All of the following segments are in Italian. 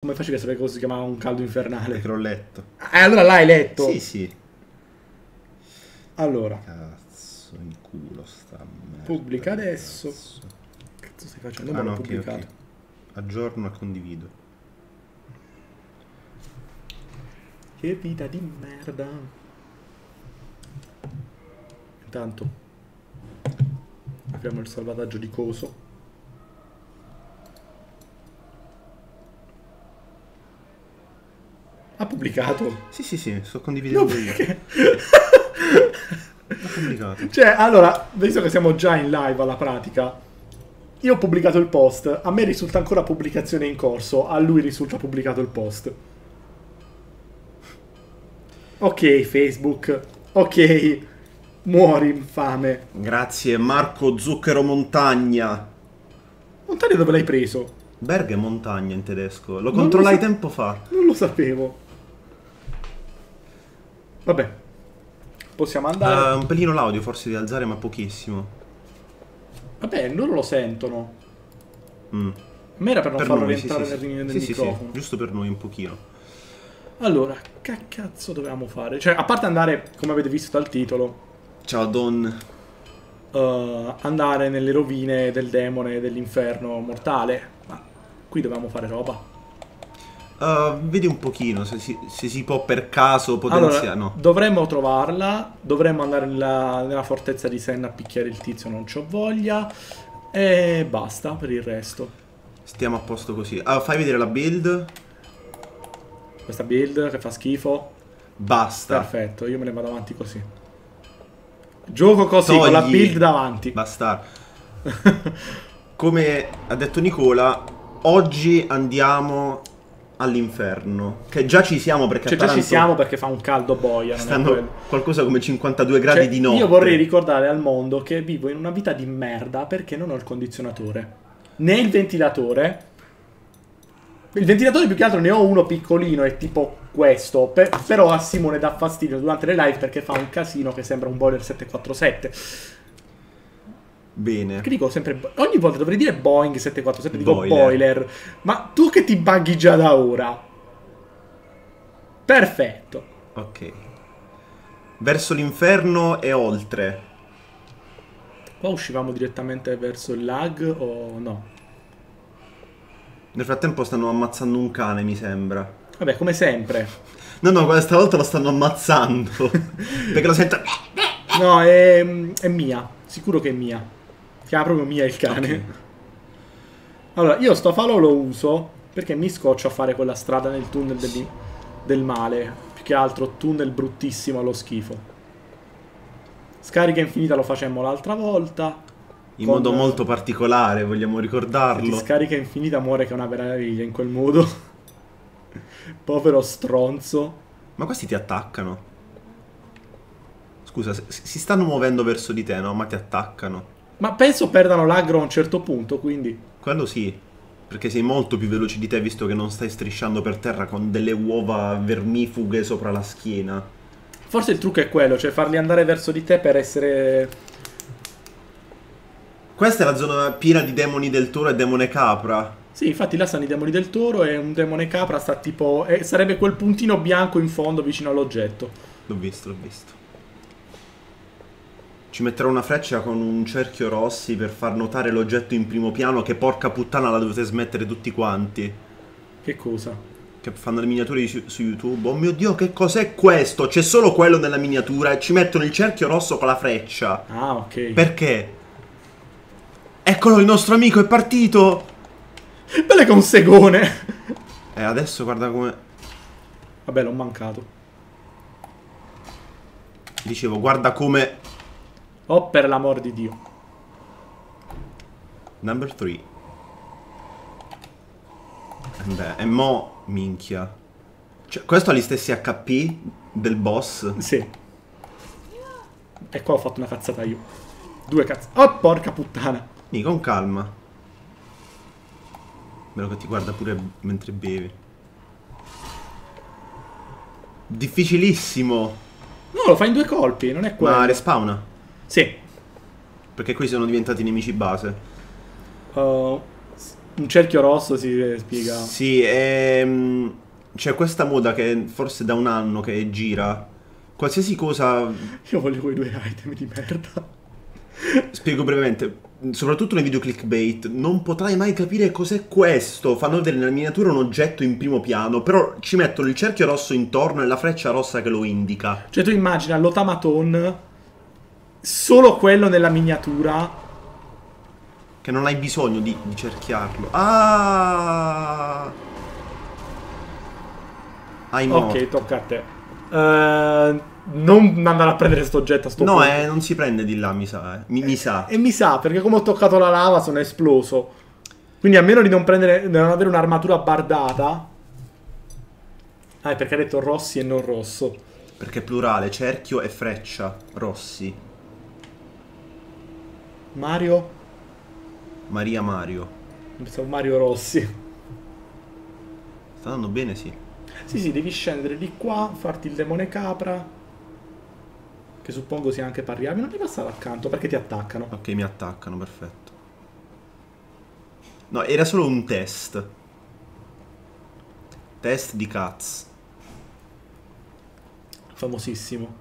Come facevi a sapere cosa si chiamava un caldo infernale? Perché l'ho letto. Allora l'hai letto? Sì, sì. Allora. Cazzo, in culo sta merda. Pubblica adesso. Cazzo. Cazzo stai facendo? Ah, Non l'ho no, ok, pubblicato. ok. Aggiorno e condivido. Che vita di merda. Intanto apriamo il salvataggio di coso. Ha pubblicato? Sì, sì, sì, sto condividendo io. Perché? L'ho pubblicato. Cioè, allora, visto che siamo già in live alla pratica, io ho pubblicato il post, a me risulta ancora pubblicazione in corso, a lui risulta pubblicato il post. Ok, Facebook. Ok, muori infame. Grazie Marco Zucchero Montagna. Montagna dove l'hai preso? Berg è montagna in tedesco. Lo Non controllai lo so. tempo fa. Non lo sapevo. Vabbè. Possiamo andare. Un pelino l'audio forse di alzare, ma pochissimo. Vabbè, loro lo sentono. Mm. A me era per non Per farlo noi, rientrare sì, sì, nel sì, sì, microfono. giusto per noi un pochino. Allora, che cazzo dovevamo fare? Cioè, a parte andare, come avete visto dal titolo, Ciao Don. andare nelle rovine del demone dell'inferno mortale. Ma qui dovevamo fare roba. Vedi un pochino se si può per caso Allora, potenziare. No. dovremmo trovarla. Dovremmo andare nella fortezza di Senna a picchiare il tizio, non c'ho voglia. E basta per il resto. Stiamo a posto così. Fai vedere la build. Questa build che fa schifo. Basta. Perfetto, io me ne vado avanti così. Gioco così, con la Togli. build davanti. Basta. Come ha detto Nicola, oggi andiamo all'inferno. Che già ci siamo perché Cioè a già ci Taranto siamo perché fa un caldo boia, non è stanno quello. qualcosa come 52 gradi Cioè, di notte. io vorrei ricordare al mondo che vivo in una vita di merda perché non ho il condizionatore. Né il ventilatore. Il ventilatore più che altro ne ho uno piccolino, è tipo questo. Però a Simone dà fastidio durante le live perché fa un casino che sembra un boiler 747. Bene. Che dico sempre... Ogni volta dovrei dire Boeing 747, dico Boiler. boiler. Ma tu che ti buggi già da ora. Perfetto. Ok. Verso l'inferno e oltre. Qua uscivamo direttamente verso il lag o no? Nel frattempo stanno ammazzando un cane, mi sembra. Vabbè, come sempre. No, questa volta lo stanno ammazzando. Perché lo sento. No, è Mia. Sicuro che è Mia. Si chiama proprio Mia il cane. Ok. Allora, io sto falò lo uso perché mi scoccio a fare quella strada nel tunnel del male. Più che altro tunnel bruttissimo allo schifo. Scarica infinita lo facemmo l'altra volta. In modo molto particolare, vogliamo ricordarlo. Scarica infinita muore che è una meraviglia in quel modo. Povero stronzo. Ma questi ti attaccano. Scusa, si stanno muovendo verso di te, no? Ma ti attaccano. Ma penso perdano l'aggro a un certo punto, quindi... Quello sì. Perché sei molto più veloce di te, visto che non stai strisciando per terra con delle uova vermifughe sopra la schiena. Forse il trucco è quello, cioè farli andare verso di te per essere... Questa è la zona piena di demoni del toro e demone capra. Sì, infatti là stanno i demoni del toro e un demone capra sta tipo... sarebbe quel puntino bianco in fondo vicino all'oggetto. L'ho visto, l'ho visto. Ci metterò una freccia con un cerchio rossi per far notare l'oggetto in primo piano, che porca puttana la dovete smettere tutti quanti. Che cosa? Che fanno le miniature su YouTube. Oh mio Dio, che cos'è questo? C'è solo quello nella miniatura e ci mettono il cerchio rosso con la freccia. Ah, ok. Perché? Eccolo, il nostro amico è partito! Belle che un segone! Adesso guarda come... Vabbè, l'ho mancato. Dicevo, guarda come... Oh, per l'amor di Dio. Number 3. Beh, e mo... minchia. Cioè, questo ha gli stessi HP del boss. Sì. E qua ho fatto una cazzata io. Due cazzate. Oh, porca puttana. Con calma. Bello che ti guarda pure mentre bevi. Difficilissimo. No, lo fa in due colpi, non è quello. Ma respawna? Sì. Perché qui sono diventati nemici base. Io Un cerchio rosso si spiega. Sì, c'è questa moda che forse da un anno che gira. Qualsiasi cosa, Io voglio quei 2 item di merda. spiego brevemente, soprattutto nei video clickbait, non potrai mai capire cos'è questo. Fanno vedere nella miniatura un oggetto in primo piano, però ci mettono il cerchio rosso intorno e la freccia rossa che lo indica. Cioè tu immagina l'Otamaton, solo quello nella miniatura. Che non hai bisogno di cerchiarlo. Ah! Hai morto. Ok, tocca a te. Non andare a prendere sto oggetto a sto No, punto. non si prende di là, mi sa. Mi sa. E mi sa, perché come ho toccato la lava sono esploso. Quindi a meno di non prendere, di non avere un'armatura bardata. Ah, è perché ha detto rossi e non rosso. Perché è plurale, cerchio e freccia. Rossi. Mario? Maria Mario. Pensavo Mario Rossi. Sta andando bene, sì. Sì, devi scendere di qua, farti il demone capra. Che suppongo sia anche parriabile. Non devi passare accanto perché ti attaccano. Ok, mi attaccano, perfetto. No, era solo un test. Test di cazzo. Famosissimo.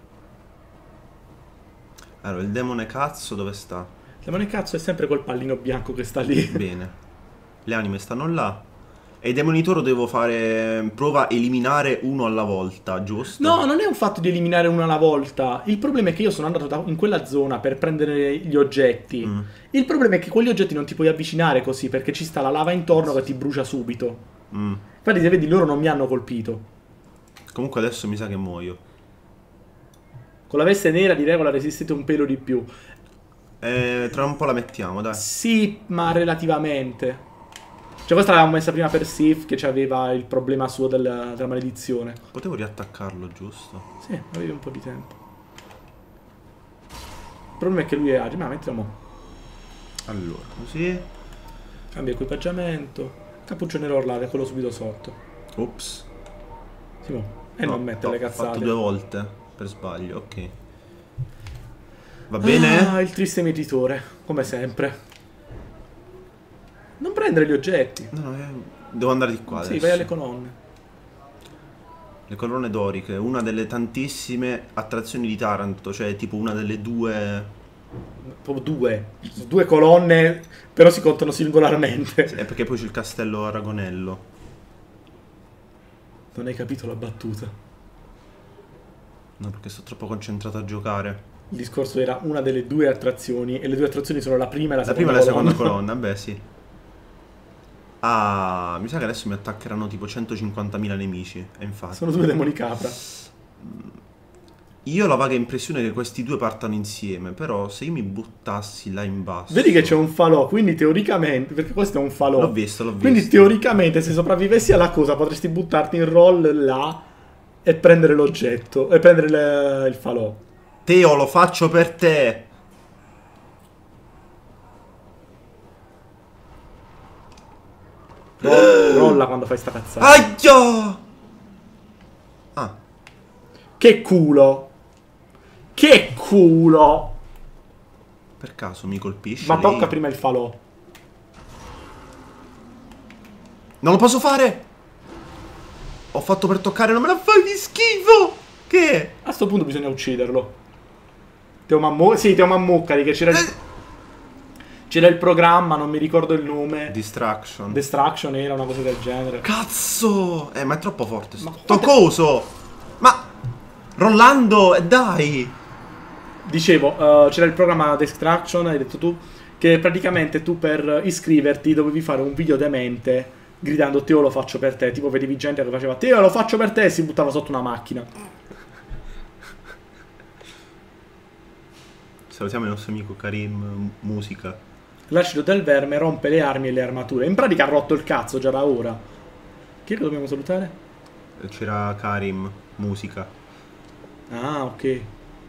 Allora, il demone cazzo dove sta? Il demone cazzo è sempre quel pallino bianco che sta lì. Bene. Le anime stanno là. E i demoni toro devo fare... Prova a eliminare uno alla volta, giusto? No, non è un fatto di eliminare uno alla volta. Il problema è che io sono andato in quella zona per prendere gli oggetti. Il problema è che quegli oggetti non ti puoi avvicinare così perché ci sta la lava intorno che ti brucia subito. Infatti se vedi loro non mi hanno colpito. Comunque adesso mi sa che muoio. Con la veste nera di regola resistete un pelo di più. Tra un po' la mettiamo, dai. Sì, ma relativamente. Cioè questa l'avevamo messa prima per Sif che aveva il problema suo della maledizione. Potevo riattaccarlo, giusto? Sì, avevi un po' di tempo. Il problema è che lui è agile, ma mettilo mo'. Allora, così. Cambia equipaggiamento. Cappuccio nero orlate, quello subito sotto. Ops. Sì, mo. E No, non mettere le ho fatto cazzate. 2 volte per sbaglio, ok. Va bene? Ah, il triste mietitore, come sempre. Non prendere gli oggetti. No, devo andare di qua Sì, adesso. vai alle colonne. Le colonne doriche, una delle tantissime attrazioni di Taranto, cioè tipo una delle 2... Proprio 2 colonne, però si contano singolarmente. È perché poi c'è il castello Aragonello. Non hai capito la battuta. No, perché sto troppo concentrato a giocare. Il discorso era una delle 2 attrazioni e le 2 attrazioni sono la prima e la La seconda prima e la colonna. seconda colonna, beh sì. Ah, mi sa che adesso mi attaccheranno tipo 150.000 nemici. E infatti. Sono 2 demoni capra. Io ho la vaga impressione che questi due partano insieme, però se io mi buttassi là in basso... Vedi che c'è un falò, quindi teoricamente, perché questo è un falò. L'ho visto. Quindi teoricamente se sopravvivessi alla cosa potresti buttarti in roll là e prendere l'oggetto, e prendere il falò. Teo, lo faccio per te. Rolla quando fai sta cazzata. Aia! Ah, Che culo! Che culo! per caso mi colpisce Ma lei? tocca prima il falò. Non lo posso fare! Ho fatto per toccare, non me la fai di schifo! Che? A sto punto bisogna ucciderlo. Teo Mammucari che c'era c'era il programma, non mi ricordo il nome. Distraction. Distraction era una cosa del genere. Cazzo! Ma è troppo forte Ma sto coso! Ma... Rollando, dai! Dicevo, c'era il programma Distraction, hai detto tu, che praticamente tu per iscriverti dovevi fare un video demente gridando Teo lo faccio per te. Tipo vedevi gente che faceva Teo lo faccio per te e si buttava sotto una macchina. Salutiamo il nostro amico Karim Musica. L'acido del verme rompe le armi e le armature. In pratica ha rotto il cazzo già da ora. Chi è che dobbiamo salutare? C'era Karim Musica. Ah, ok.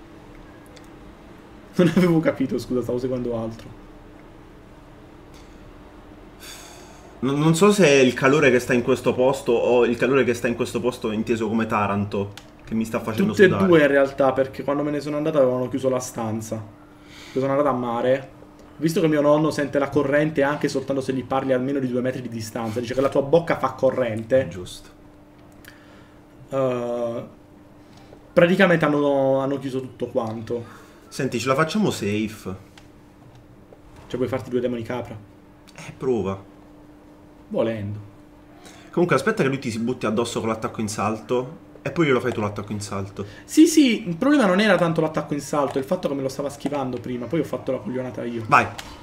Non avevo capito, scusa, stavo seguendo altro. Non so se è il calore che sta in questo posto o il calore che sta in questo posto inteso come Taranto che mi sta facendo Tutte e sudare. due in realtà, perché quando me ne sono andato avevano chiuso la stanza. Io sono andato a mare Visto che mio nonno sente la corrente anche soltanto se gli parli a almeno di 2 metri di distanza, dice che la tua bocca fa corrente. Giusto. Praticamente hanno chiuso tutto quanto. Senti, ce la facciamo safe? Cioè puoi farti 2 demoni capra? Prova. Volendo. Comunque aspetta che lui ti si butti addosso con l'attacco in salto e poi glielo fai tu l'attacco in salto. Sì, il problema non era tanto l'attacco in salto, è il fatto che me lo stava schivando prima, poi ho fatto la coglionata io. Vai.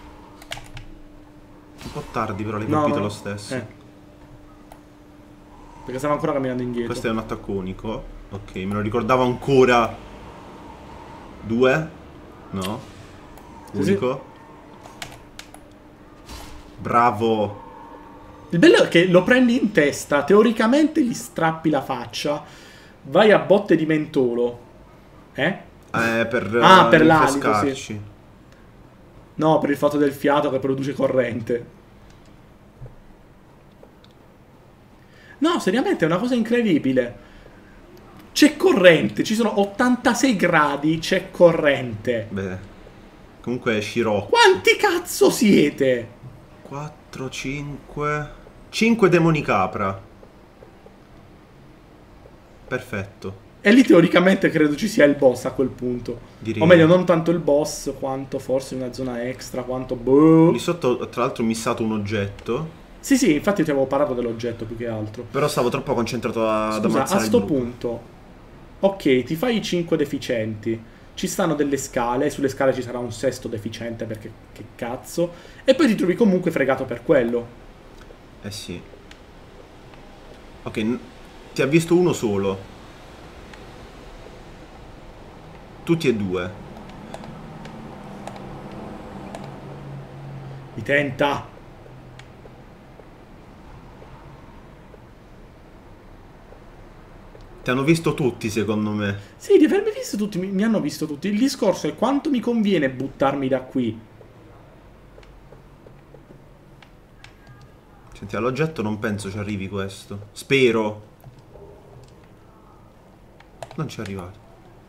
Un po' tardi però l'hai colpito lo stesso. Perché stava ancora camminando indietro. Questo è un attacco unico. Ok, me lo ricordavo ancora. 2. No. Unico. Sì. Bravo. Il bello è che lo prendi in testa, teoricamente gli strappi la faccia, vai a botte di mentolo. Per l'alito, sì. No, per il fatto del fiato che produce corrente. No, seriamente è una cosa incredibile. C'è corrente, ci sono 86 gradi, c'è corrente. Beh, comunque è Scirocco. Quanti cazzo siete? 4, 5... 5 demoni capra. Perfetto. E lì teoricamente credo ci sia il boss a quel punto. Direi. O meglio, non tanto il boss, quanto forse una zona extra, quanto... Boh. Lì sotto, tra l'altro, ho missato un oggetto. Sì, infatti ti avevo parlato dell'oggetto più che altro. Però stavo troppo concentrato ad Scusa, ammazzare a sto punto, ok, ti fai i 5 deficienti. Ci stanno delle scale, sulle scale ci sarà un sesto deficiente perché che cazzo. E poi ti trovi comunque fregato per quello. Sì. Ok, ti ha visto uno solo. Tutti e 2. Mi tenta. Ti hanno visto tutti, secondo me. Sì, di avermi visto tutti, mi hanno visto tutti. Il discorso è quanto mi conviene buttarmi da qui. Senti, all'oggetto non penso ci arrivi questo. Spero. Non ci è arrivato.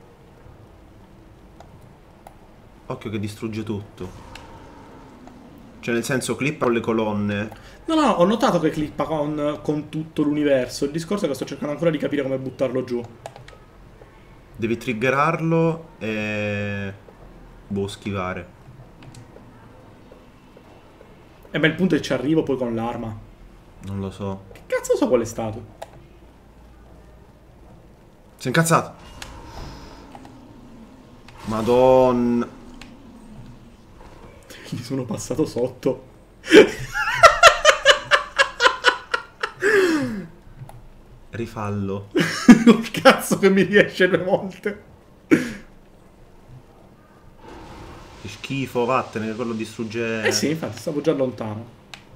Occhio che distrugge tutto. Cioè, nel senso, clippa con le colonne. No, ho notato che clippa con tutto l'universo. Il discorso è che sto cercando ancora di capire come buttarlo giù. Devi triggerarlo e... boh, schivare. E beh, il punto è che ci arrivo poi con l'arma. Non lo so. Che cazzo so qual è stato? Sei incazzato? Madonna. Gli sono passato sotto. Rifallo. Il cazzo che mi riesce 2 volte. Che schifo, vattene, che quello distrugge... Eh sì, infatti, stavo già lontano.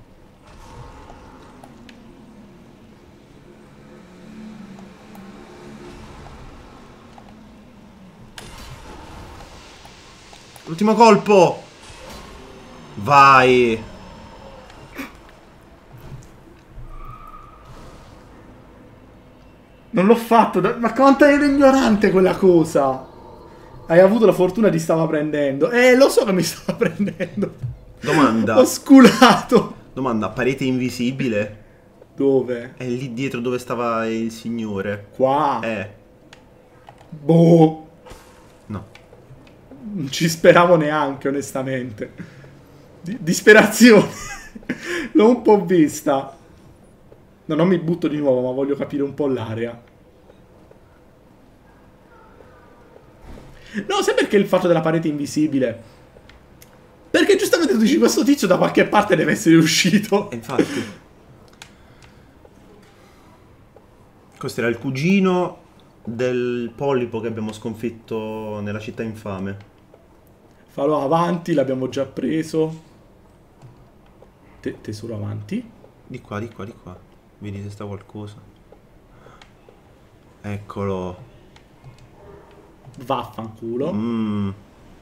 L'ultimo colpo! Vai! Non l'ho fatto, ma quanto era ignorante quella cosa! Hai avuto la fortuna di stava prendendo. Lo so che mi stava prendendo. Domanda. Ho sculato. Domanda, parete invisibile? Dove? È lì dietro dove stava il signore. Qua? Boh. No. Non ci speravo neanche, onestamente. Disperazione. L'ho un po' vista. No, non mi butto di nuovo, ma voglio capire un po' l'area. No, sai perché il fatto della parete invisibile? Perché giustamente tu dici questo tizio da qualche parte deve essere uscito. Infatti. Questo era il cugino del polipo che abbiamo sconfitto nella città infame. Falò avanti, l'abbiamo già preso. Tesoro avanti. Di qua, di qua, di qua. Vedi se sta qualcosa. Eccolo. Vaffanculo.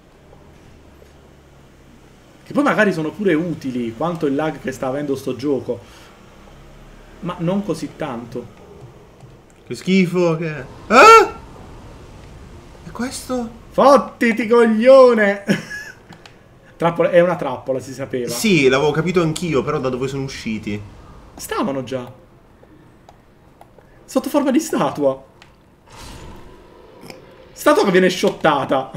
Che poi magari sono pure utili quanto il lag che sta avendo sto gioco. Ma non così tanto. Che schifo che è. Ah! E questo? Fottiti coglione. Trappola, è una trappola, si sapeva. Sì, l'avevo capito anch'io, però da dove sono usciti? Stavano già. Sotto forma di statua. Statua che viene shottata.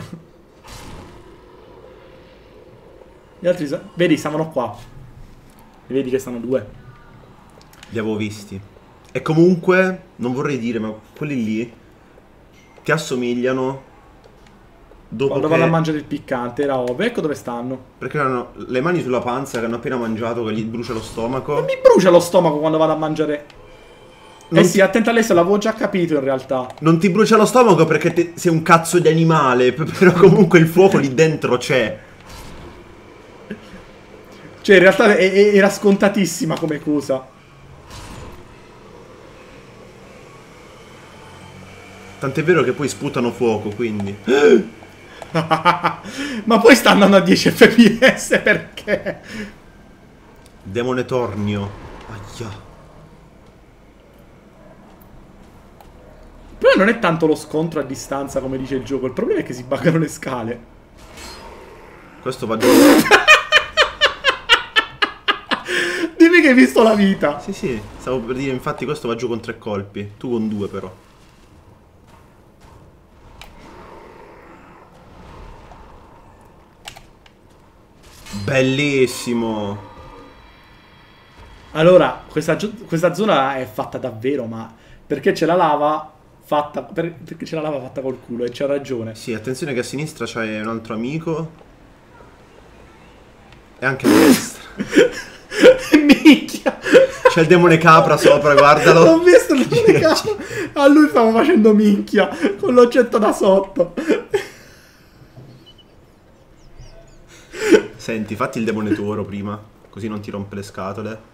Gli altri... Vedi, stavano qua. E vedi che stanno due. Li avevo visti. E comunque, non vorrei dire, ma quelli lì ti assomigliano dopo Quando che... vanno a mangiare il piccante, era ovvio. Ecco dove stanno. Perché hanno le mani sulla panza che hanno appena mangiato, che gli brucia lo stomaco. Non mi brucia lo stomaco quando vado a mangiare. Non Sì, attenta a lei, se l'avevo già capito in realtà. Non ti brucia lo stomaco perché sei un cazzo di animale, però comunque il fuoco lì dentro c'è. Cioè, in realtà era scontatissima come cosa. Tant'è vero che poi sputano fuoco, quindi... Ma poi sta andando a 10 fps perché? Demone tornio. Aia. Però non è tanto lo scontro a distanza come dice il gioco. Il problema è che si buggano le scale. Questo va giù. Dimmi che hai visto la vita. Sì, sì, stavo per dire, infatti questo va giù con 3 colpi. Tu con 2 però. Bellissimo. Allora, questa zona è fatta davvero, ma perché c'è la lava fatta perché c'è la lava fatta col culo e c'ha ragione. Sì, attenzione che a sinistra c'è un altro amico. E anche a destra. Minchia. C'è il demone capra sopra, guardalo. Ho visto il demone capra. A lui stavo facendo minchia con l'oggetto da sotto. Senti, fatti il demone toro prima, così non ti rompe le scatole.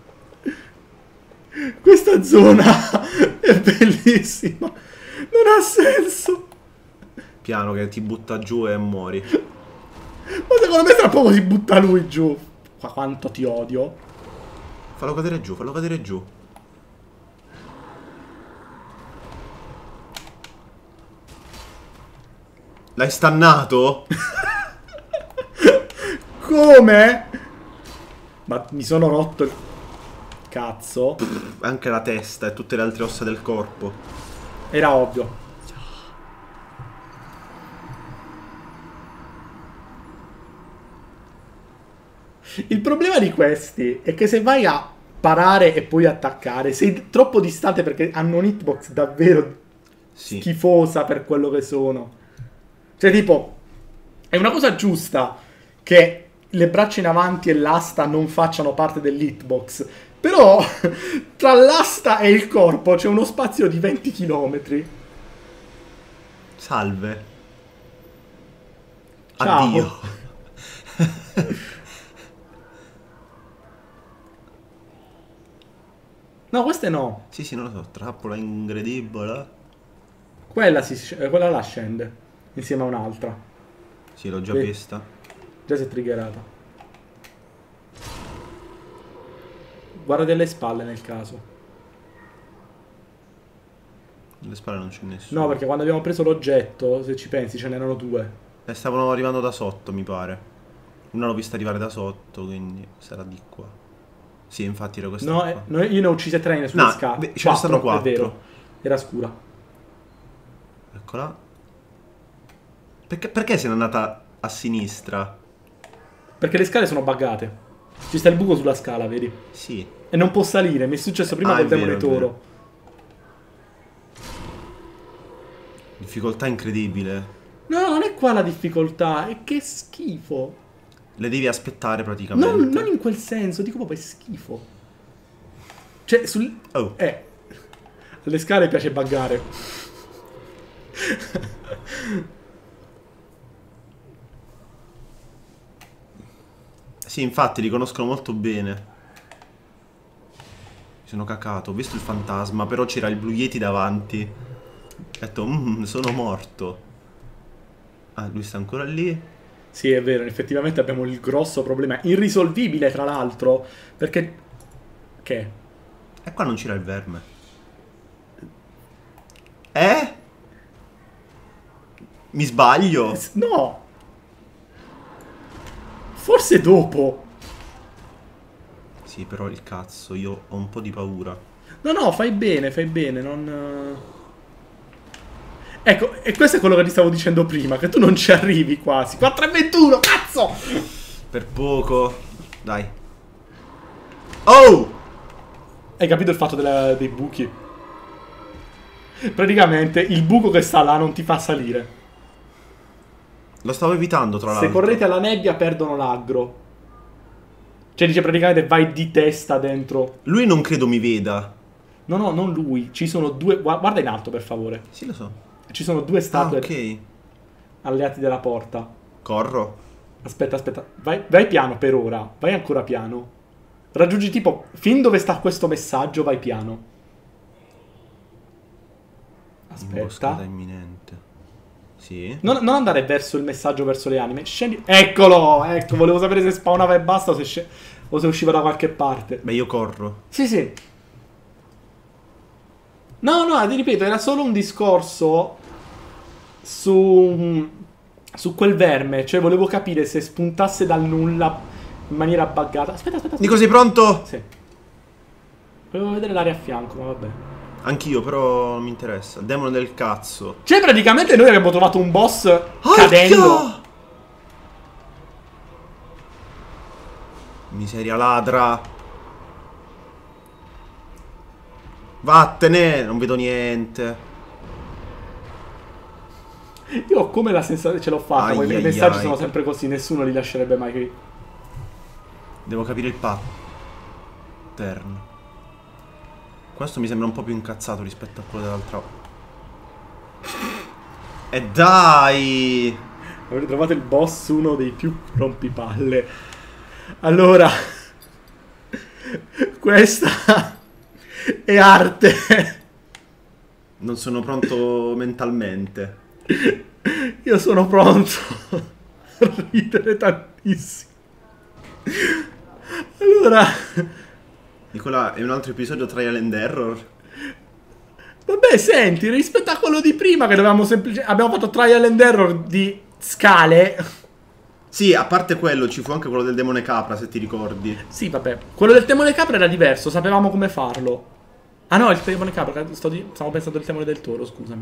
Questa zona è bellissima. Non ha senso. Piano che ti butta giù e muori. Ma secondo me tra poco si butta lui giù. Ma quanto ti odio. Fallo cadere giù, fallo cadere giù. L'hai stannato? Come? Ma mi sono rotto il cazzo. Anche la testa e tutte le altre ossa del corpo. Era ovvio. Il problema di questi è che se vai a parare e poi attaccare, sei troppo distante perché hanno un hitbox davvero Sì. schifosa per quello che sono. Cioè, tipo, è una cosa giusta che le braccia in avanti e l'asta non facciano parte dell'hitbox. Però, tra l'asta e il corpo c'è uno spazio di 20 km. Salve. Ciao. Addio. No, queste no. Sì, sì, non lo so, trappola incredibile. Quella là scende. Insieme a un'altra. Sì, l'ho già Sì. vista. Già si è triggerata. Guarda delle spalle nel caso. Alle spalle non c'è nessuno. No, perché quando abbiamo preso l'oggetto, se ci pensi, ce n'erano due. E stavano arrivando da sotto, mi pare. Una l'ho vista arrivare da sotto, quindi sarà di qua. Sì, infatti era questa No, qua. io ne ho uccise 3 sulle No, scale. ce ne stanno 4. È vero. Era scura. Eccola. Perché sei andata a sinistra? Perché le scale sono buggate. Ci sta il buco sulla scala, vedi? Sì. E non può salire. Mi è successo prima Ah, col è vero, demone è vero. toro. Difficoltà incredibile. No, non è qua la difficoltà. È che schifo. Le devi aspettare praticamente. Non in quel senso, dico proprio è schifo. Cioè, Oh. alle scale piace buggare. Sì, infatti li conoscono molto bene. Mi sono cacato, ho visto il fantasma, però c'era il Blue Yeti davanti. Ho detto, sono morto. Ah, lui sta ancora lì. Sì, è vero, effettivamente abbiamo il grosso problema, irrisolvibile tra l'altro, perché... Che? E qua non c'era il verme. Eh? Mi sbaglio? No! Forse dopo. Sì, però il cazzo, io ho un po' di paura. No, fai bene, non... Ecco, e questo è quello che ti stavo dicendo prima, che tu non ci arrivi quasi. 4,21, cazzo! Per poco. Dai. Oh! Hai capito il fatto dei buchi? Praticamente il buco che sta là non ti fa salire. Lo stavo evitando, tra l'altro. Se correte alla nebbia perdono l'aggro. Cioè dice praticamente vai di testa dentro. Lui non credo mi veda. No, non lui. Ci sono due... Guarda in alto, per favore. Sì, lo so. Ci sono due Ah, statue ok. alleati della porta. Corro. Aspetta. Vai piano per ora. Vai ancora piano. Raggiungi tipo... Fin dove sta questo messaggio, vai piano. Imboscata Aspetta. imminente. Sì. Non andare verso il messaggio, verso le anime. Scendi... Eccolo! Ecco, volevo sapere se spawnava e basta o se usciva da qualche parte. Beh, io corro. Sì. No, ti ripeto, era solo un discorso su quel verme. Cioè, volevo capire se spuntasse dal nulla in maniera buggata. Aspetta. Nico, sei pronto? Sì. Volevo vedere l'area a fianco, ma vabbè. Anch'io, però non mi interessa. Demone del cazzo. Cioè, praticamente noi abbiamo trovato un boss cadendo. Miseria ladra. Vattene, non vedo niente. Io ho come la sensazione ce l'ho fatta. Poi i messaggi ai. sono sempre così, nessuno li lascerebbe mai qui. Devo capire il pattern. Questo mi sembra un po' più incazzato rispetto a quello dell'altra. E dai! Avete trovato il boss, uno dei più rompipalle. Allora, questa è arte. Non sono pronto mentalmente. Io sono pronto a ridere tantissimo. Allora, Nicola, è un altro episodio Trial and Error? vabbè, senti, rispetto a quello di prima che dovevamo semplicemente... Abbiamo fatto trial and error di scale. Sì, a parte quello, ci fu anche quello del demone capra, se ti ricordi. Sì, vabbè. Quello del demone capra era diverso, sapevamo come farlo. Ah no, il demone capra, stavo pensando al demone del toro, scusami.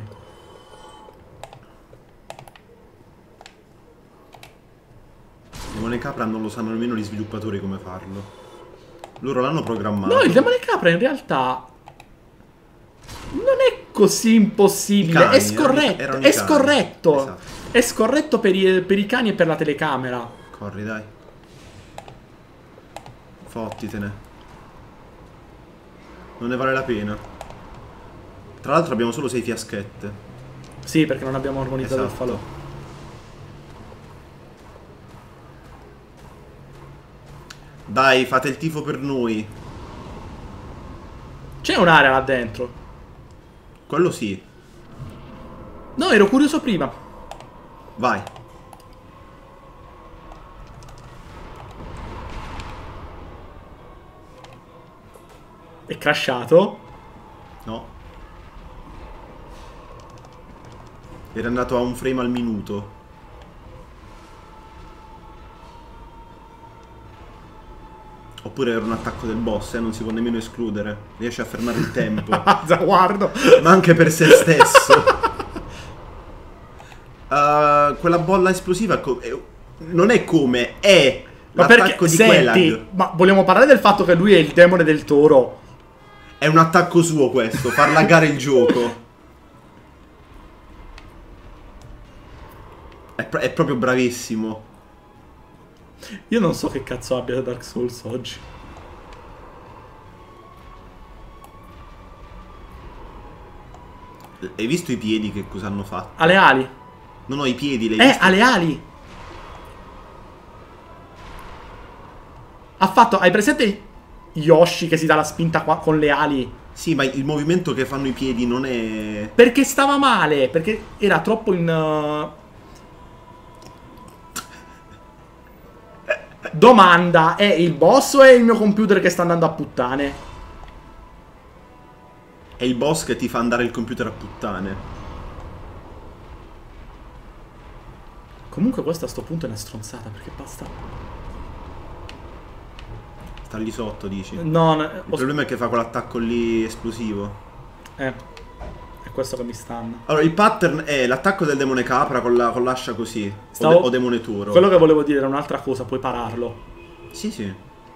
Il demone capra non lo sanno nemmeno gli sviluppatori come farlo. Loro l'hanno programmato. No, il demone capra in realtà non è così impossibile. I cani, È scorretto. erano i È cani. scorretto. Esatto. È scorretto per i cani e per la telecamera. Corri, dai. Fottitene. Non ne vale la pena. Tra l'altro abbiamo solo 6 fiaschette. Sì, perché non abbiamo armonizzato il Esatto. falò. Dai, fate il tifo per noi. C'è un'area là dentro. Quello sì. No, ero curioso prima. Vai. È crashato. No. Era andato a un frame al minuto. Oppure era un attacco del boss, non si può nemmeno escludere. Riesce a fermare il tempo. Guardo. Ma anche per se stesso. Quella bolla esplosiva non è come, è Ma l'attacco perché, di senti, Quelag. ma vogliamo parlare del fatto che lui è il demone del toro? È un attacco suo questo, far laggare il gioco. È proprio bravissimo. Io non so che cazzo abbia Dark Souls oggi. Hai visto i piedi che cosa hanno fatto? Ha le ali. Non ho i piedi, l'hai visto? Ha le ali. Ha fatto... Hai presente Yoshi che si dà la spinta qua con le ali? Sì, ma il movimento che fanno i piedi non è... Perché stava male. Perché era troppo in... Domanda, è il boss o è il mio computer che sta andando a puttane? È il boss che ti fa andare il computer a puttane. Comunque questa a sto punto è una stronzata perché basta... sta lì sotto, dici? No, Il problema è che fa quell'attacco lì esplosivo. È questo che mi stanno. Allora, il pattern è l'attacco del demone capra con l'ascia così. O demone turo. Quello che volevo dire era un'altra cosa, puoi pararlo. Sì, sì.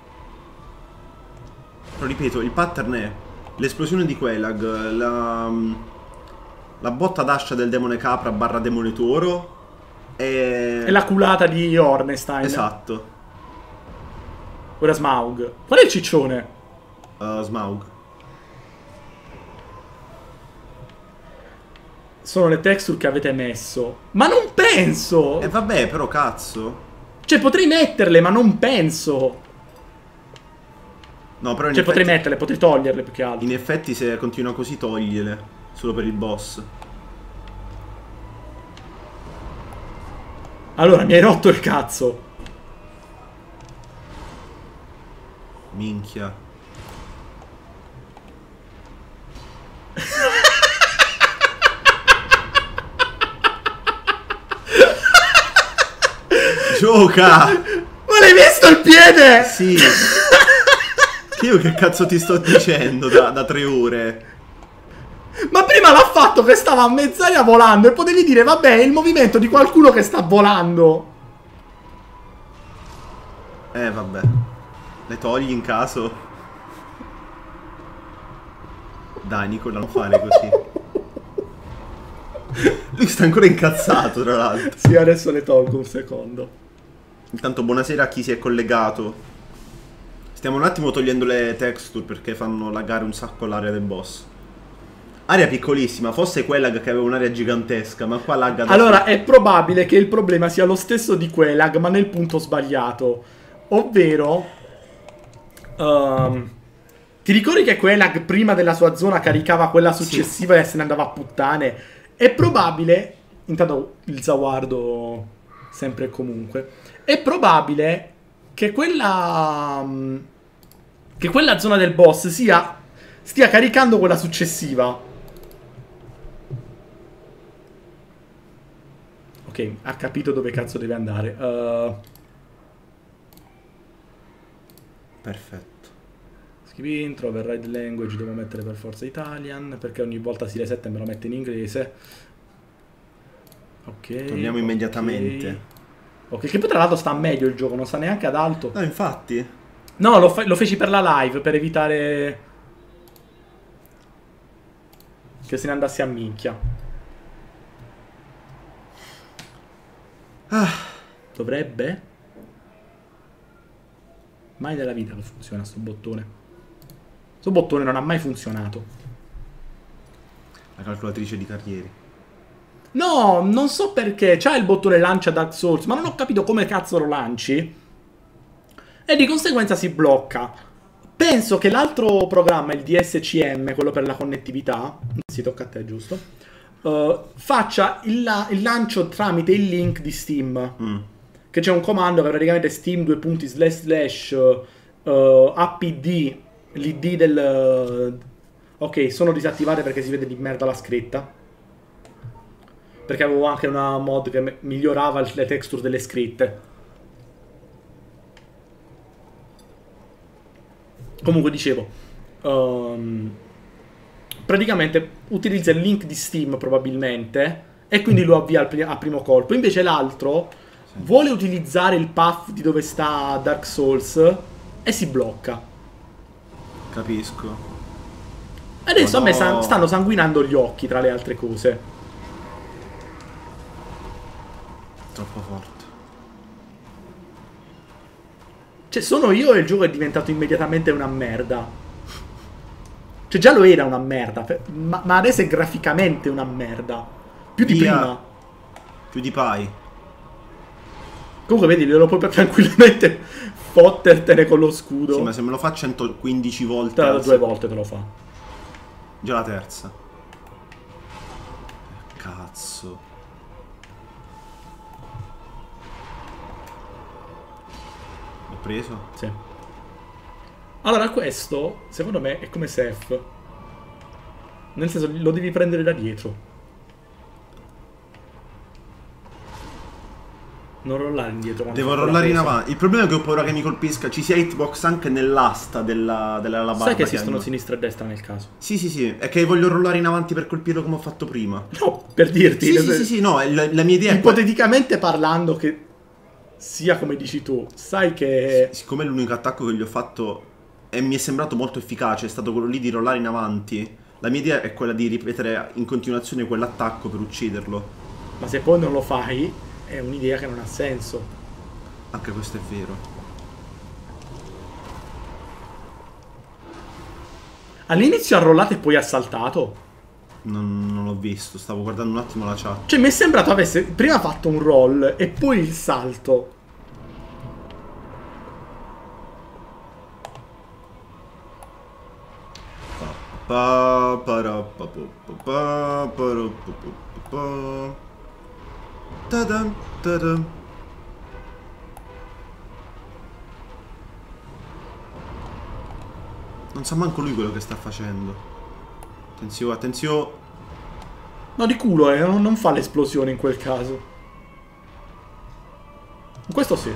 Però ripeto, il pattern è l'esplosione di Quelaag, la botta d'ascia del demone capra barra demone toro e la culata di Ornstein. Esatto. Ora Smaug. Qual è il ciccione? Smaug. Sono le texture che avete messo. Ma non penso! Vabbè, però cazzo. Cioè potrei metterle, ma non penso. No, però in cioè effetti, potrei metterle, potrei toglierle più che altro. in effetti se continua così togliele. Solo per il boss. Allora, mi hai rotto il cazzo. Minchia. Gioca! Ma l'hai visto il piede? Sì. Io che cazzo ti sto dicendo da 3 ore? Ma prima l'ha fatto che stava a mezz'aria volando e potevi dire, vabbè, è il movimento di qualcuno che sta volando. Vabbè. Le togli in caso? Dai, Nicola, non fare così. Lui sta ancora incazzato, tra l'altro. Sì, adesso le tolgo un secondo. Intanto buonasera a chi si è collegato. Stiamo un attimo togliendo le texture perché fanno laggare un sacco l'area del boss. Area piccolissima, fosse quella che aveva un'area gigantesca, ma qua lagga da Allora, è probabile che il problema sia lo stesso di Quelaag, ma nel punto sbagliato. Ovvero... ti ricordi che Quelaag prima della sua zona caricava quella successiva e se ne andava a puttane? È probabile... Intanto il zaguardo sempre e comunque. È probabile che quella zona del boss stia caricando quella successiva. Ok, ha capito dove cazzo deve andare. Perfetto. Skip intro, override language, devo mettere per forza Italian, perché ogni volta si reset e me lo mette in inglese. Ok. Torniamo immediatamente. Ok, che poi tra l'altro sta meglio il gioco, non sta neanche ad alto. No, infatti. No, lo feci per la live, per evitare che se ne andasse a minchia. Dovrebbe? Mai nella vita non funziona sto bottone. Sto bottone non ha mai funzionato. La calcolatrice di carrieri. No, non so perché. C'ha il bottone lancia Dark Souls, ma non ho capito come cazzo lo lanci. E di conseguenza si blocca. Penso che l'altro programma, il DSCM, quello per la connettività, si tocca a te, giusto? Faccia il lancio tramite il link di Steam. Che c'è un comando che praticamente Steam //appd, l'id del... Ok, sono disattivate perché si vede di merda la scritta. Perché avevo anche una mod che migliorava le texture delle scritte. Comunque dicevo, praticamente utilizza il link di Steam probabilmente e quindi lo avvia a primo colpo. Invece l'altro vuole utilizzare il path di dove sta Dark Souls e si blocca. Capisco. Adesso a me stanno sanguinando gli occhi, tra le altre cose. Troppo forte. Cioè, sono io e il gioco è diventato immediatamente una merda. Cioè, già lo era una merda, ma adesso è graficamente una merda. Più di prima. Più di Pai. Comunque, vedi, lo puoi tranquillamente fottertene con lo scudo. Sì, ma se me lo fa 115 volte... 2 volte te lo fa. Già la terza. Cazzo. L'ho preso? Sì. Allora questo, secondo me, è come Seth. Nel senso, lo devi prendere da dietro. Non rollare indietro. quando Devo fai quella rollare in cosa. avanti. Il problema è che ho paura che mi colpisca. Ci sia hitbox anche nell'asta della barba. Sai che che esistono hanno. sinistra e destra nel caso? Sì, sì, sì. È che voglio rollare in avanti per colpirlo come ho fatto prima. No, per dirti. Sì, sì, sì, sì, no, la mia idea è Ipoteticamente parlando che sia come dici tu, sai che... siccome l'unico attacco che gli ho fatto e mi è sembrato molto efficace è stato quello lì di rollare in avanti, la mia idea è quella di ripetere in continuazione quell'attacco per ucciderlo. Ma se poi non lo fai, è un'idea che non ha senso. Anche questo è vero. All'inizio ha rollato e poi ha saltato. Non l'ho visto, stavo guardando un attimo la chat. Cioè mi è sembrato avesse prima fatto un roll e poi il salto. Ta-dam, ta-dam. Non sa manco lui quello che sta facendo. Attenzione, attenzione. No, di culo, non fa l'esplosione in quel caso. In questo sì.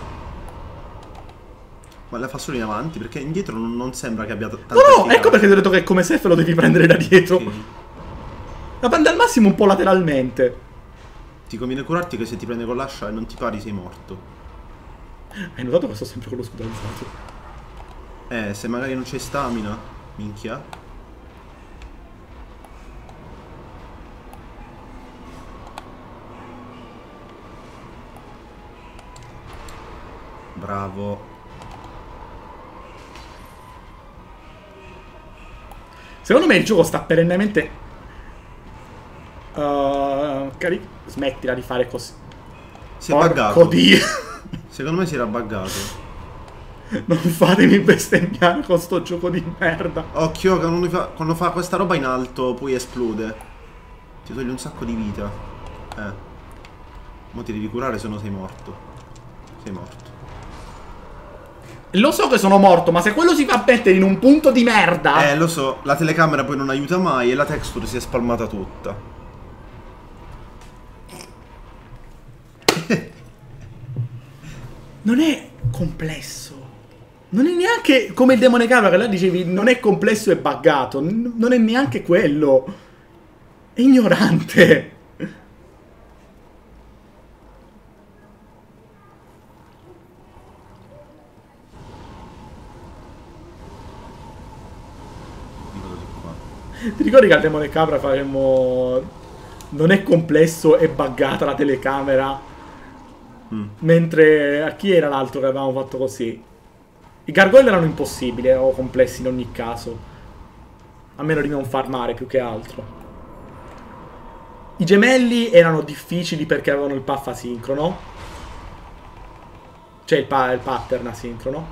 Ma la fa solo in avanti perché indietro non sembra che abbia tanta No, no, efficacia. ecco perché ti ho detto che come se lo devi prendere da dietro. Sì. La prende al massimo un po' lateralmente. Ti conviene curarti che se ti prende con l'ascia e non ti pari sei morto. Hai notato che sto sempre con lo scudo alzato? Se magari non c'è stamina, minchia. Bravo. Secondo me il gioco sta perennemente... Smettila di fare così. Si è buggato. Porco Dio. Secondo me si era buggato. Non fatemi bestemmiare con sto gioco di merda. Occhio che quando fa questa roba in alto poi esplode. Ti toglie un sacco di vita. Mo ti devi curare se no sei morto. Sei morto. Lo so che sono morto, ma se quello si fa mettere in un punto di merda... Lo so, la telecamera poi non aiuta mai e la texture si è spalmata tutta. Non è complesso. Non è neanche come il Demone Cabra che là dicevi non è complesso e buggato. Non è neanche quello. È ignorante. Ti ricordi che al Demone Cabra faremmo... Non è complesso e buggata la telecamera? Mentre a chi era l'altro che avevamo fatto così? I gargoyle erano impossibili o complessi in ogni caso. A meno di non farmare più che altro. I gemelli erano difficili perché avevano il puff asincrono. Cioè il pattern asincrono.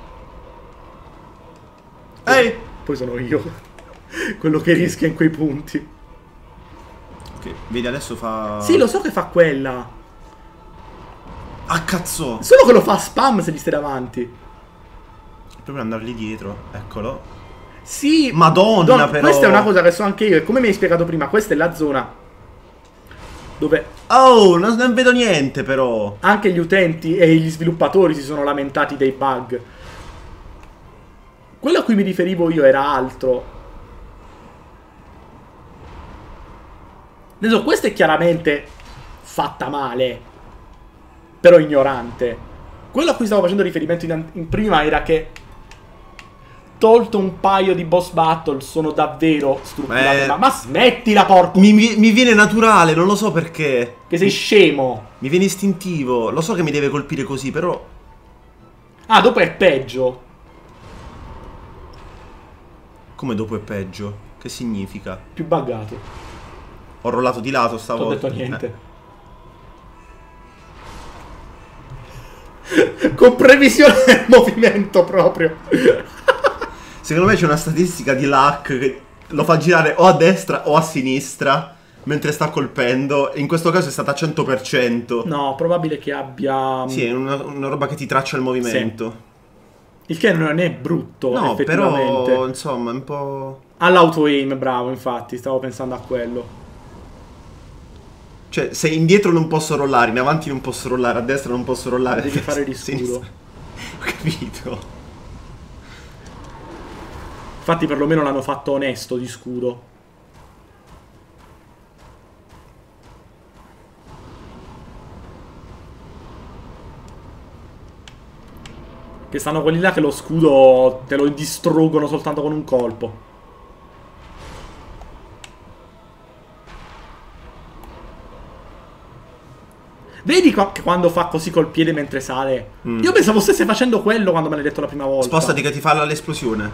Ehi! Poi sono io quello che rischia in quei punti. Ok, vedi adesso fa... Sì, lo so che fa quella. Ah, cazzo! Solo che lo fa spam se gli stai davanti. Proprio andargli dietro, eccolo. Sì, Madonna, però. Questa è una cosa che so anche io. E come mi hai spiegato prima, questa è la zona dove Oh, non vedo niente però. anche gli utenti e gli sviluppatori si sono lamentati dei bug. Quello a cui mi riferivo io era altro. Adesso questa è chiaramente fatta male, però ignorante. Quello a cui stavo facendo riferimento in prima era che, tolto un paio di boss battle, sono davvero strutturate. Ma smettila, porco! Mi viene naturale, non lo so perché. Che sei scemo. Mi viene istintivo. Lo so che mi deve colpire così, però. Ah, dopo è peggio. Come dopo è peggio? Che significa? Più buggato. Ho rollato di lato Non stavolta. ho detto niente. Con previsione del movimento proprio. Secondo me c'è una statistica di luck che lo fa girare o a destra o a sinistra mentre sta colpendo. In questo caso è stata a 100%. No, probabile che abbia... Sì, è una roba che ti traccia il movimento. Il che non è brutto, No, effettivamente. però insomma è un po'... All'auto aim, bravo, infatti, stavo pensando a quello. Cioè, se indietro non posso rollare, in avanti non posso rollare, a destra non posso rollare. Devi fare di Sinistra. scudo. Ho capito. Infatti perlomeno l'hanno fatto onesto di scudo. Che stanno quelli là che lo scudo te lo distruggono soltanto con un colpo. Vedi che quando fa così col piede mentre sale? Io pensavo stesse facendo quello quando me l'hai detto la prima volta. Spostati che ti fa l'esplosione.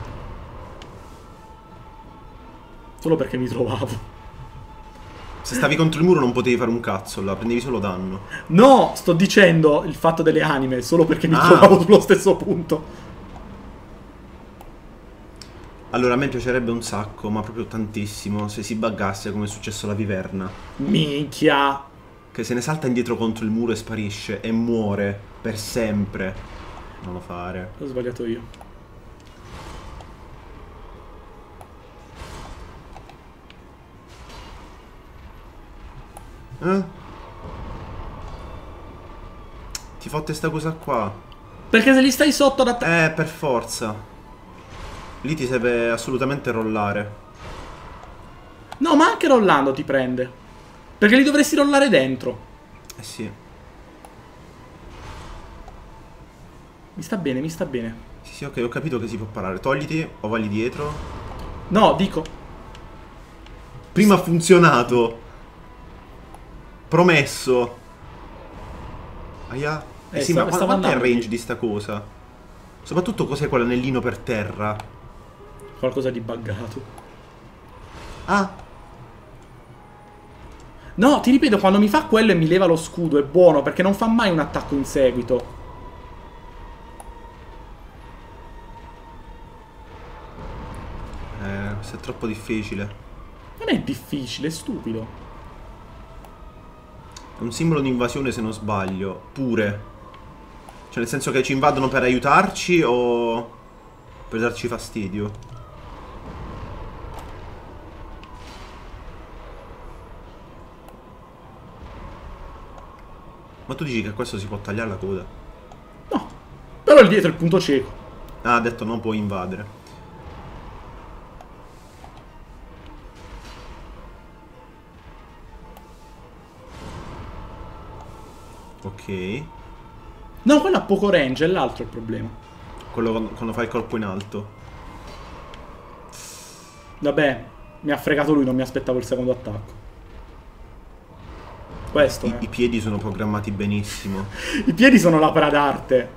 Solo perché mi trovavo. Se stavi contro il muro non potevi fare un cazzo, là, prendevi solo danno. No, sto dicendo il fatto delle anime, solo perché mi trovavo sullo stesso punto. Allora, a me piacerebbe un sacco, ma proprio tantissimo, se si buggasse come è successo alla viverna. Minchia. Che se ne salta indietro contro il muro e sparisce e muore per sempre. Non lo fare. Ho sbagliato io. Ti fotte sta cosa qua. Perché se gli stai sotto da te... Per forza. Lì ti serve assolutamente rollare. No, ma anche rollando ti prende. Perché li dovresti rollare dentro. Eh sì. Mi sta bene, mi sta bene. Sì, sì, ok, ho capito che si può parare. Togliti o vai lì dietro. No, dico... Prima ha funzionato. Promesso. Aia. Sì, ma quanto è il range di sta cosa? Soprattutto cos'è quell'anellino per terra? Qualcosa di buggato. Ah. No, ti ripeto, quando mi fa quello e mi leva lo scudo è buono, perché non fa mai un attacco in seguito. Questo è troppo difficile. Non è difficile, è stupido. È un simbolo di invasione se non sbaglio. Pure. Cioè nel senso che ci invadono per aiutarci o per darci fastidio? Ma tu dici che a questo si può tagliare la coda? No. Però il dietro è il punto cieco. Ah, ha detto non può invadere. Ok. No, quello ha poco range, è l'altro il problema. Quello quando fa il colpo in alto. Vabbè, mi ha fregato lui, non mi aspettavo il secondo attacco. Questo I piedi sono programmati benissimo. I piedi sono l'opera d'arte.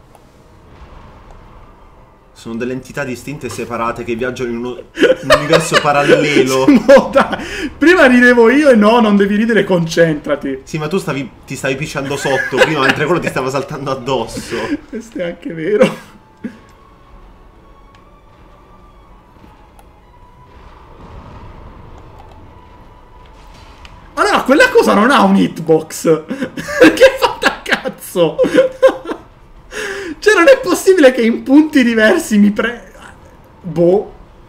Sono delle entità distinte e separate che viaggiano in un universo parallelo. No, dai. Prima ridevo io e no, non devi ridere, concentrati. Sì, ma tu ti stavi pisciando sotto prima, mentre quello ti stava saltando addosso. Questo è anche vero. Allora, quella cosa non ha un hitbox. Che fatta a cazzo. Cioè, non è possibile che in punti diversi mi boh.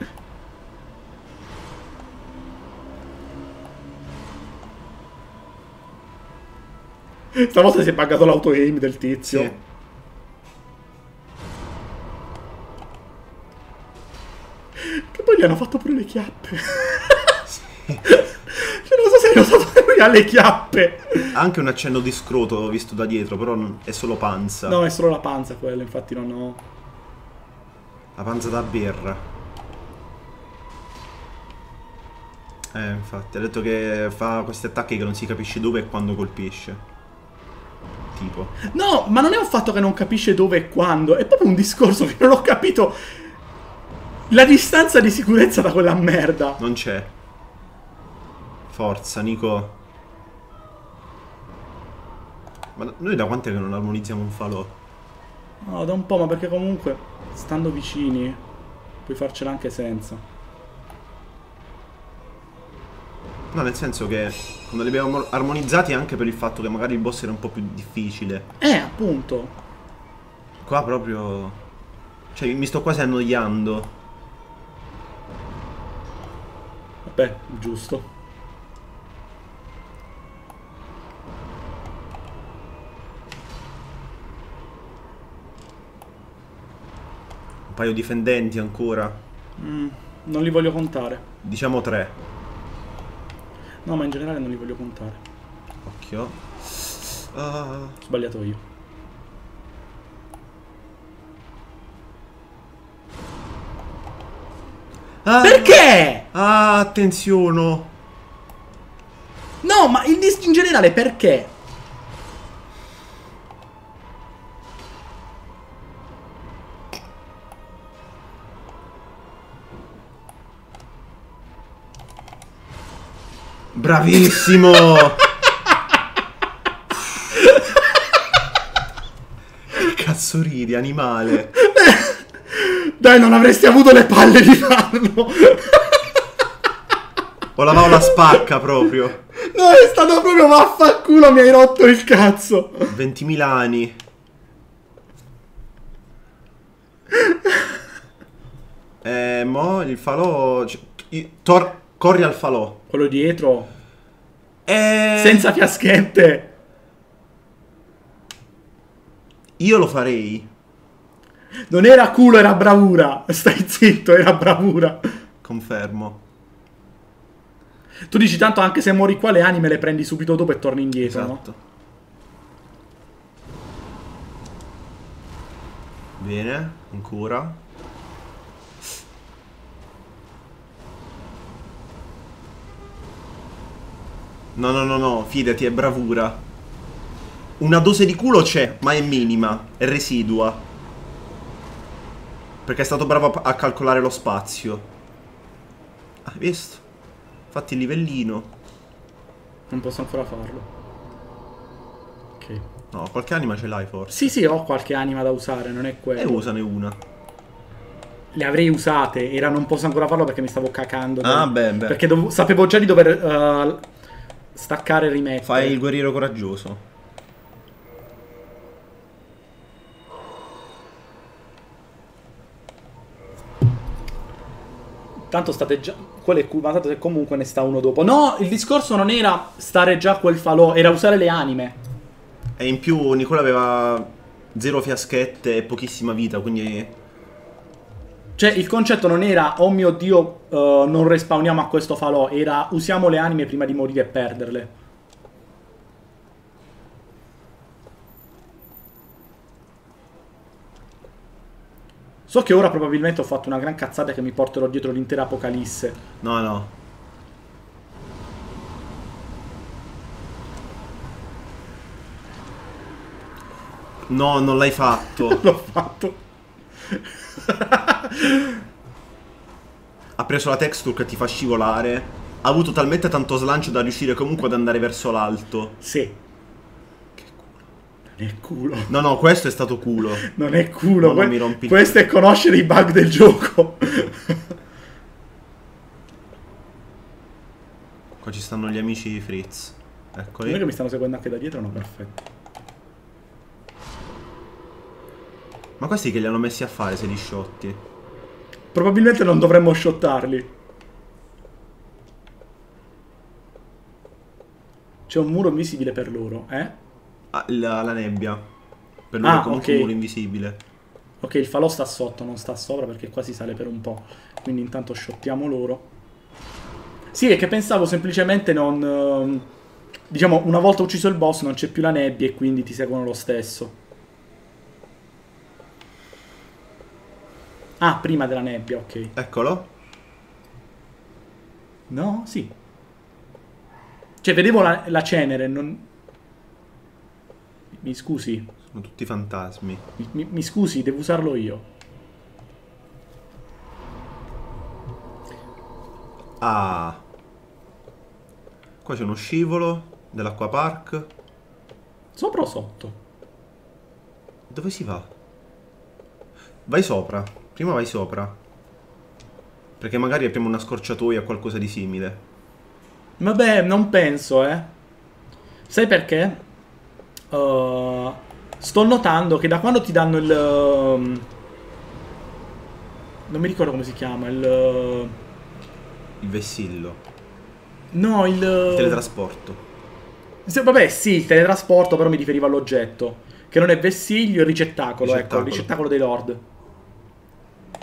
Stavolta si è buggato l'auto-aim del tizio. Sì. Che poi gli hanno fatto pure le chiappe. Sì. Cioè, non so se hai notato che lui ha le chiappe. Ha anche un accenno di scroto visto da dietro, però è solo panza. No, è solo la panza quella, infatti non ho... La panza da birra. Infatti, ha detto che fa questi attacchi che non si capisce dove e quando colpisce. Tipo. No, ma non è un fatto che non capisce dove e quando, è proprio un discorso che non ho capito. La distanza di sicurezza da quella merda. Non c'è. Forza, Nico. Ma noi da quant'è che non armonizziamo un falò? No, da un po', ma perché comunque, stando vicini, puoi farcela anche senza. No, nel senso che quando li abbiamo armonizzati anche per il fatto che magari il boss era un po' più difficile. Appunto. Qua proprio... Cioè, mi sto quasi annoiando. Vabbè, giusto. paio di fendenti ancora. Non li voglio contare. Diciamo 3. No, ma in generale non li voglio contare. Occhio. Ho sbagliato io. Perché? Attenzione. No, ma in generale perché? Bravissimo. Che cazzo ridi, animale? Dai, non avresti avuto le palle di farlo. Ho lavato la spacca proprio. No, è stato proprio vaffanculo, mi hai rotto il cazzo. 20.000 anni. Mo il falò... Corri al falò. Quello dietro. Senza fiaschette. Io lo farei. Non era culo, era bravura. Stai zitto, era bravura. Confermo. Tu dici tanto anche se muori qua le anime le prendi subito dopo e torni indietro, Esatto. no? Bene, ancora. No, fidati, è bravura. Una dose di culo c'è, ma è minima, è residua. Perché è stato bravo a calcolare lo spazio. Hai visto? Fatti il livellino. Non posso ancora farlo. Ok. No, qualche anima ce l'hai forse. Sì, sì, ho qualche anima da usare, non è quello. E usane una. Le avrei usate, era non posso ancora farlo perché mi stavo cacando. Beh. Perché sapevo già di dover staccare e rimettere. Fai il guerriero coraggioso. Tanto state già... Quello è ma tanto se comunque ne sta uno dopo. No, il discorso non era stare già quel falò, era usare le anime. E in più Nicola aveva 0 fiaschette e pochissima vita, quindi... Cioè, il concetto non era, oh mio Dio, non respawniamo a questo falò. Era, usiamo le anime prima di morire e perderle. So che ora probabilmente ho fatto una gran cazzata che mi porterò dietro l'intera Apocalisse. No. No, non l'hai fatto. L'ho fatto. Ha preso la texture che ti fa scivolare. Ha avuto talmente tanto slancio da riuscire comunque ad andare verso l'alto. Sì. Non è culo. No, questo è stato culo. Non è culo. No, non mi rompi il questo è conoscere i bug del gioco. Qua ci stanno gli amici di Fritz. Eccoli. Non è che mi stanno seguendo anche da dietro? No, perfetto. Ma questi che li hanno messi a fare se li shotti? Probabilmente non dovremmo shottarli. C'è un muro invisibile per loro, eh? La nebbia. Per lui è comunque un muro invisibile. Ok, il falò sta sotto, non sta sopra perché qua si sale per un po'. Quindi intanto shottiamo loro. Sì, è che pensavo semplicemente non... diciamo, una volta ucciso il boss non c'è più la nebbia e quindi ti seguono lo stesso. Ah, prima della nebbia, ok. Eccolo. No? Sì. Cioè, vedevo la cenere, non... Mi scusi. Sono tutti fantasmi. Mi scusi, devo usarlo io. Ah. Qua c'è uno scivolo dell'acquapark. Sopra o sotto? Dove si va? Vai sopra. Prima vai sopra. Perché magari apriamo una scorciatoia o qualcosa di simile. Vabbè, non penso, eh. Sai perché? Sto notando che da quando ti danno il... non mi ricordo come si chiama, il vessillo. No, il teletrasporto. Vabbè, sì, il teletrasporto, però mi riferiva all'oggetto. Che non è vessiglio, il ricettacolo, ecco, il ricettacolo dei Lord.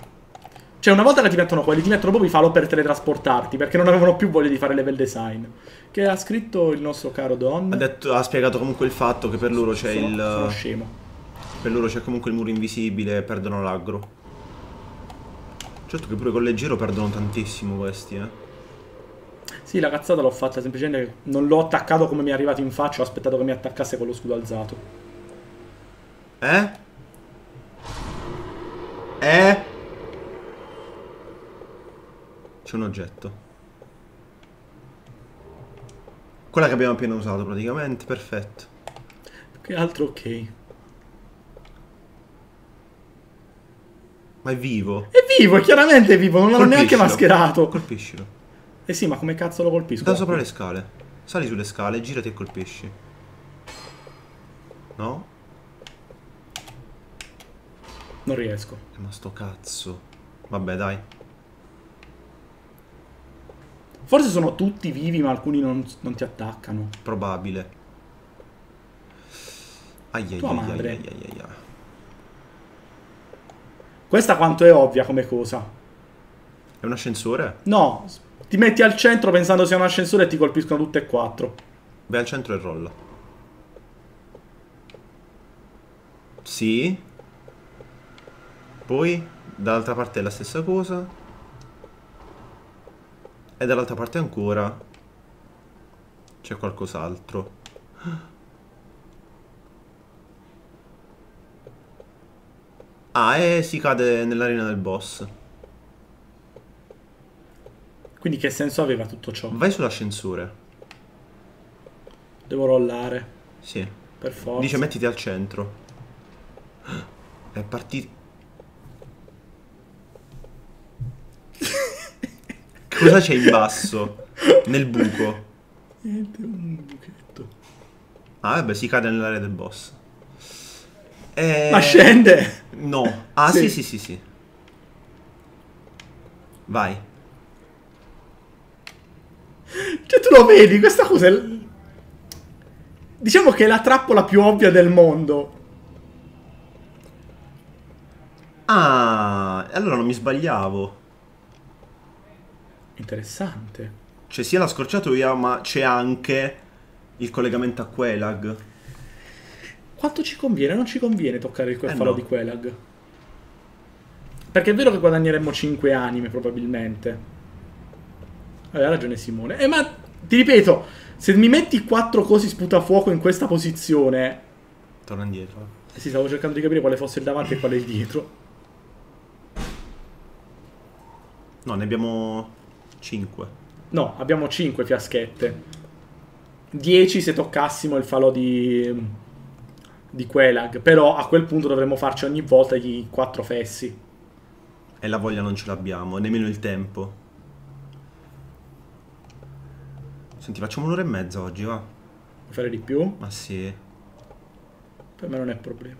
Cioè, una volta che ti mettono quelli, ti mettono proprio i falò per teletrasportarti, perché non avevano più voglia di fare level design. Che ha scritto il nostro caro Don. Ha spiegato comunque il fatto che per loro c'è Sono scemo. Per loro c'è comunque il muro invisibile e perdono l'aggro. Certo che pure con leggero perdono tantissimo questi, eh. Sì, la cazzata l'ho fatta, semplicemente non l'ho attaccato come mi è arrivato in faccia, ho aspettato che mi attaccasse con lo scudo alzato. Eh? Eh? C'è un oggetto. Quella che abbiamo appena usato praticamente, perfetto. Che altro ok. Ma è vivo? È vivo, è chiaramente vivo, non l'hanno neanche Colpiscilo. mascherato. Colpiscilo. Eh sì, ma come cazzo lo colpisco? Da sopra le scale. Sali sulle scale, girati e colpisci. No? Non riesco. Ma sto cazzo. Vabbè, dai. Forse sono tutti vivi, ma alcuni non ti attaccano. Probabile. Tua madre. Ai. Questa quanto è ovvia come cosa. È un ascensore? No, ti metti al centro pensando sia un ascensore e ti colpiscono tutte e quattro. Vai al centro e rolla. Sì. Poi dall'altra parte è la stessa cosa. E dall'altra parte ancora c'è qualcos'altro. Ah, e si cade nell'arena del boss. Quindi che senso aveva tutto ciò? Vai sull'ascensore. Devo rollare, Sì. per forza. Dice mettiti al centro. È partito. Cosa c'è in basso? Nel buco. Niente, un buchetto. Ah, vabbè, si cade nell'area del boss. Ma scende! No. Ah, Sì. sì. Vai. Cioè tu lo vedi, questa cosa è... Diciamo che è la trappola più ovvia del mondo. Ah, allora non mi sbagliavo. Interessante. C'è sia la scorciatoia, ma c'è anche il collegamento a Quelag. Quanto ci conviene? Non ci conviene toccare quel falò no. di Quelag. Perché è vero che guadagneremmo 5 anime, probabilmente. Ha ragione Simone. Ma ti ripeto, se mi metti 4 cosi sputafuoco in questa posizione... Torna indietro. Sì, stavo cercando di capire quale fosse il davanti e quale il dietro. No, ne abbiamo 5. No, abbiamo 5 fiaschette. 10 se toccassimo il falò di Quelag. Però a quel punto dovremmo farci ogni volta i 4 fessi. E la voglia non ce l'abbiamo, nemmeno il tempo. Senti, facciamo un'ora e mezza oggi, va? Vuoi fare di più? Ma sì. Per me non è problema.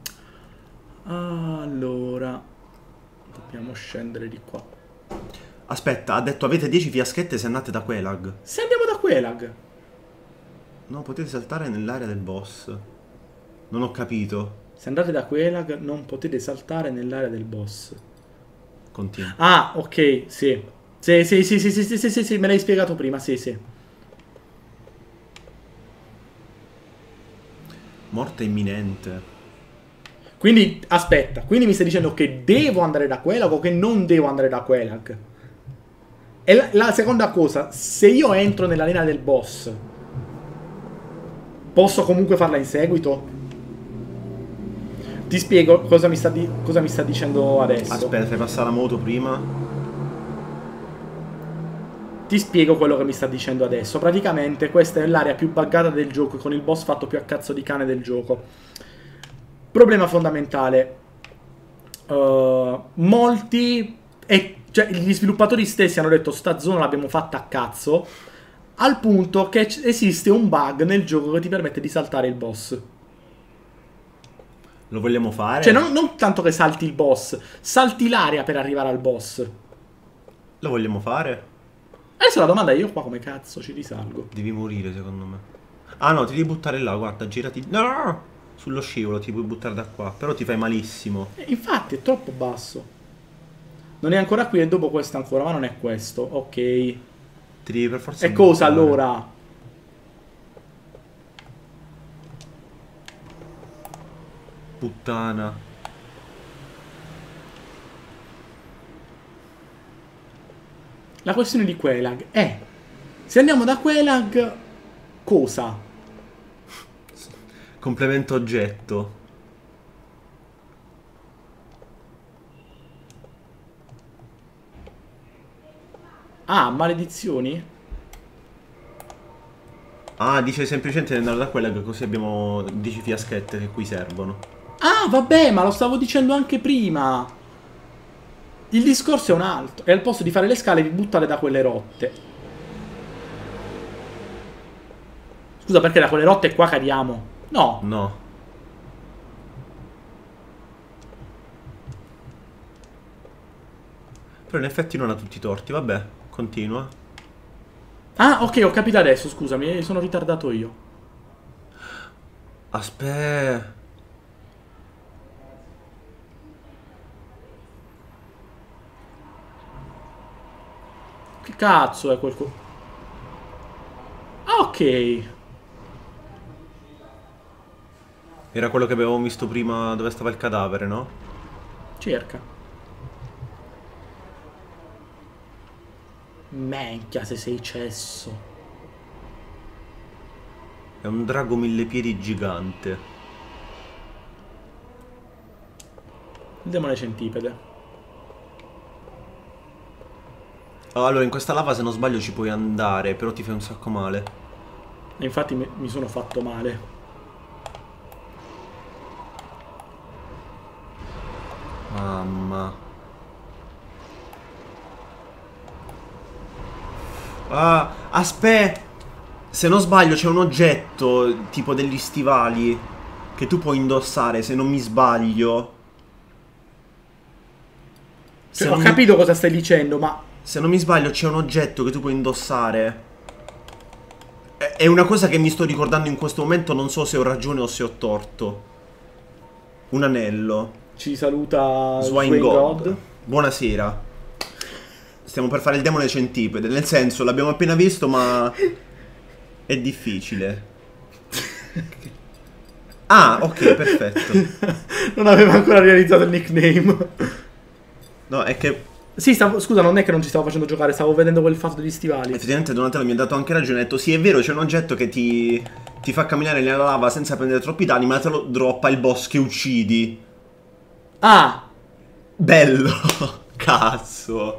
Allora, dobbiamo scendere di qua. Aspetta, ha detto avete 10 fiaschette se andate da Quelag. Se andiamo da Quelag. No, potete saltare nell'area del boss. Non ho capito. Se andate da Quelag non potete saltare nell'area del boss. Continua. Ah, ok, sì. Sì, me l'hai spiegato prima, sì. Morte imminente. Quindi, aspetta, quindi mi stai dicendo che devo andare da Quelag o che non devo andare da Quelag? E la seconda cosa, se io entro nell'arena del boss, posso comunque farla in seguito? Ti spiego cosa mi sta dicendo adesso. Aspetta, fai passare la moto prima. Ti spiego quello che mi sta dicendo adesso. Praticamente questa è l'area più buggata del gioco, con il boss fatto più a cazzo di cane del gioco. Problema fondamentale. Molti... cioè, gli sviluppatori stessi hanno detto sta zona l'abbiamo fatta a cazzo, al punto che esiste un bug nel gioco che ti permette di saltare il boss. Lo vogliamo fare? Cioè, non tanto che salti il boss, salti l'area per arrivare al boss. Lo vogliamo fare? Adesso la domanda è io qua come cazzo ci risalgo? Devi morire secondo me. Ah no, ti devi buttare là, guarda, girati. No! Sullo scivolo ti puoi buttare da qua, però ti fai malissimo. Infatti è troppo basso. Non è ancora qui e dopo questo ancora, ma non è questo. Ok. Ti devi per forza... E cosa buttare. allora? Puttana. La questione di Quelag è... Se andiamo da Quelag... Cosa? Complemento oggetto. Ah, maledizioni? Ah, dice semplicemente di andare da quella che così abbiamo 10 fiaschette che qui servono. Ah, vabbè, ma lo stavo dicendo anche prima. Il discorso è un altro. E al posto di fare le scale vi buttate da quelle rotte. Scusa, perché da quelle rotte qua cadiamo? No. No. Però in effetti non ha tutti i torti, vabbè, continua. Ah, ok, ho capito adesso, scusami, sono ritardato io. Aspetta. Che cazzo è quel Ah, ok. Era quello che avevamo visto prima dove stava il cadavere, no? Cerca. Minchia, se sei cesso. È un drago mille piedi gigante. Il demone centipede. Allora, in questa lava se non sbaglio ci puoi andare, però ti fai un sacco male. E infatti mi sono fatto male. Mamma. Ah, aspetta. Se non sbaglio c'è un oggetto, tipo degli stivali, che tu puoi indossare, se non mi sbaglio. Cioè, ho capito cosa stai dicendo, ma... Se non mi sbaglio c'è un oggetto che tu puoi indossare. È una cosa che mi sto ricordando in questo momento, non so se ho ragione o se ho torto. Un anello. Ci saluta Swine God. Buonasera. Stiamo per fare il demone centipede. Nel senso, l'abbiamo appena visto, ma è difficile. Ah, ok, perfetto. Non aveva ancora realizzato il nickname. No, è che Sì, scusa, non è che non ci stavo facendo giocare, stavo vedendo quel fatto degli stivali. effettivamente Donatello mi ha dato anche ragione. Ha detto, sì, è vero, c'è un oggetto che ti fa camminare nella lava senza prendere troppi danni, ma te lo droppa il boss che uccidi. Ah! Bello. Cazzo.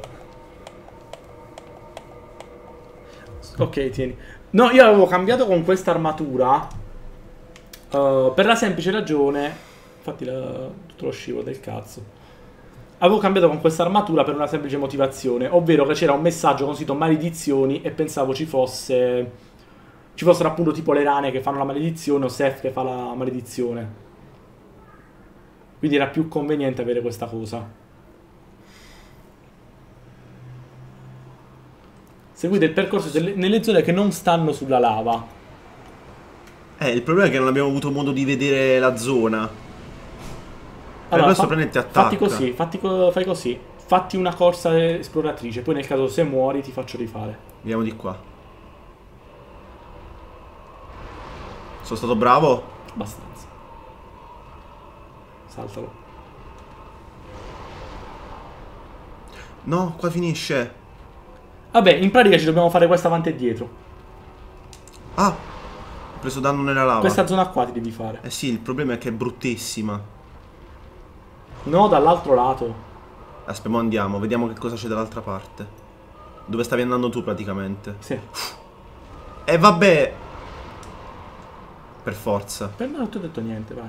Ok, tieni. No, io avevo cambiato con questa armatura per la semplice ragione... Infatti tutto lo scivolo del cazzo. Avevo cambiato con questa armatura per una semplice motivazione, ovvero che c'era un messaggio con scritto maledizioni e pensavo ci fossero appunto tipo le rane che fanno la maledizione o Seth che fa la maledizione. Quindi era più conveniente avere questa cosa. Seguite il percorso nelle zone che non stanno sulla lava. Il problema è che non abbiamo avuto modo di vedere la zona. Per Allora, questo prendete attacca. fatti così, fai così. Fatti una corsa esploratrice, poi nel caso se muori ti faccio rifare. Andiamo di qua. Sono stato bravo? Abbastanza. Saltalo. No, qua finisce. Vabbè, in pratica ci dobbiamo fare questa avanti e dietro. Ah, ho preso danno nella lava. Questa zona qua ti devi fare. Eh sì, il problema è che è bruttissima. No, dall'altro lato. Aspetta, mo andiamo, vediamo che cosa c'è dall'altra parte. Dove stavi andando tu praticamente. Sì. E vabbè. Per forza. Per me non ti ho detto niente, vai.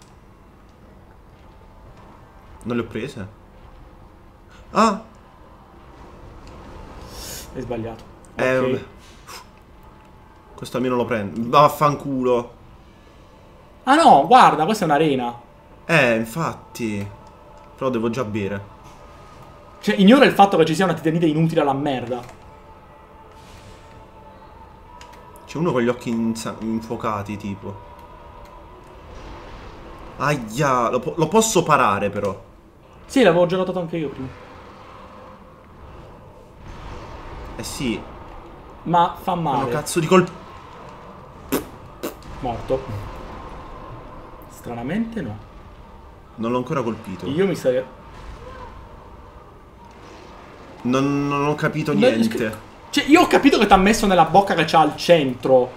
Non le ho prese? Ah! Hai sbagliato. Vabbè. Ok. Questo almeno lo prendo. Vaffanculo. Ah no, guarda, questa è un'arena. Infatti. Però devo già bere. Cioè, ignora il fatto che ci sia una titanite inutile alla merda. C'è uno con gli occhi infuocati, tipo. Aia, lo posso parare però. Sì, l'avevo già notato anche io prima. Eh sì. Ma fa Una male. cazzo di colpo. Morto. Stranamente no. Non l'ho ancora colpito. Io mi stai... Non ho capito niente. Cioè, io ho capito che ti ha messo nella bocca che c'ha al centro.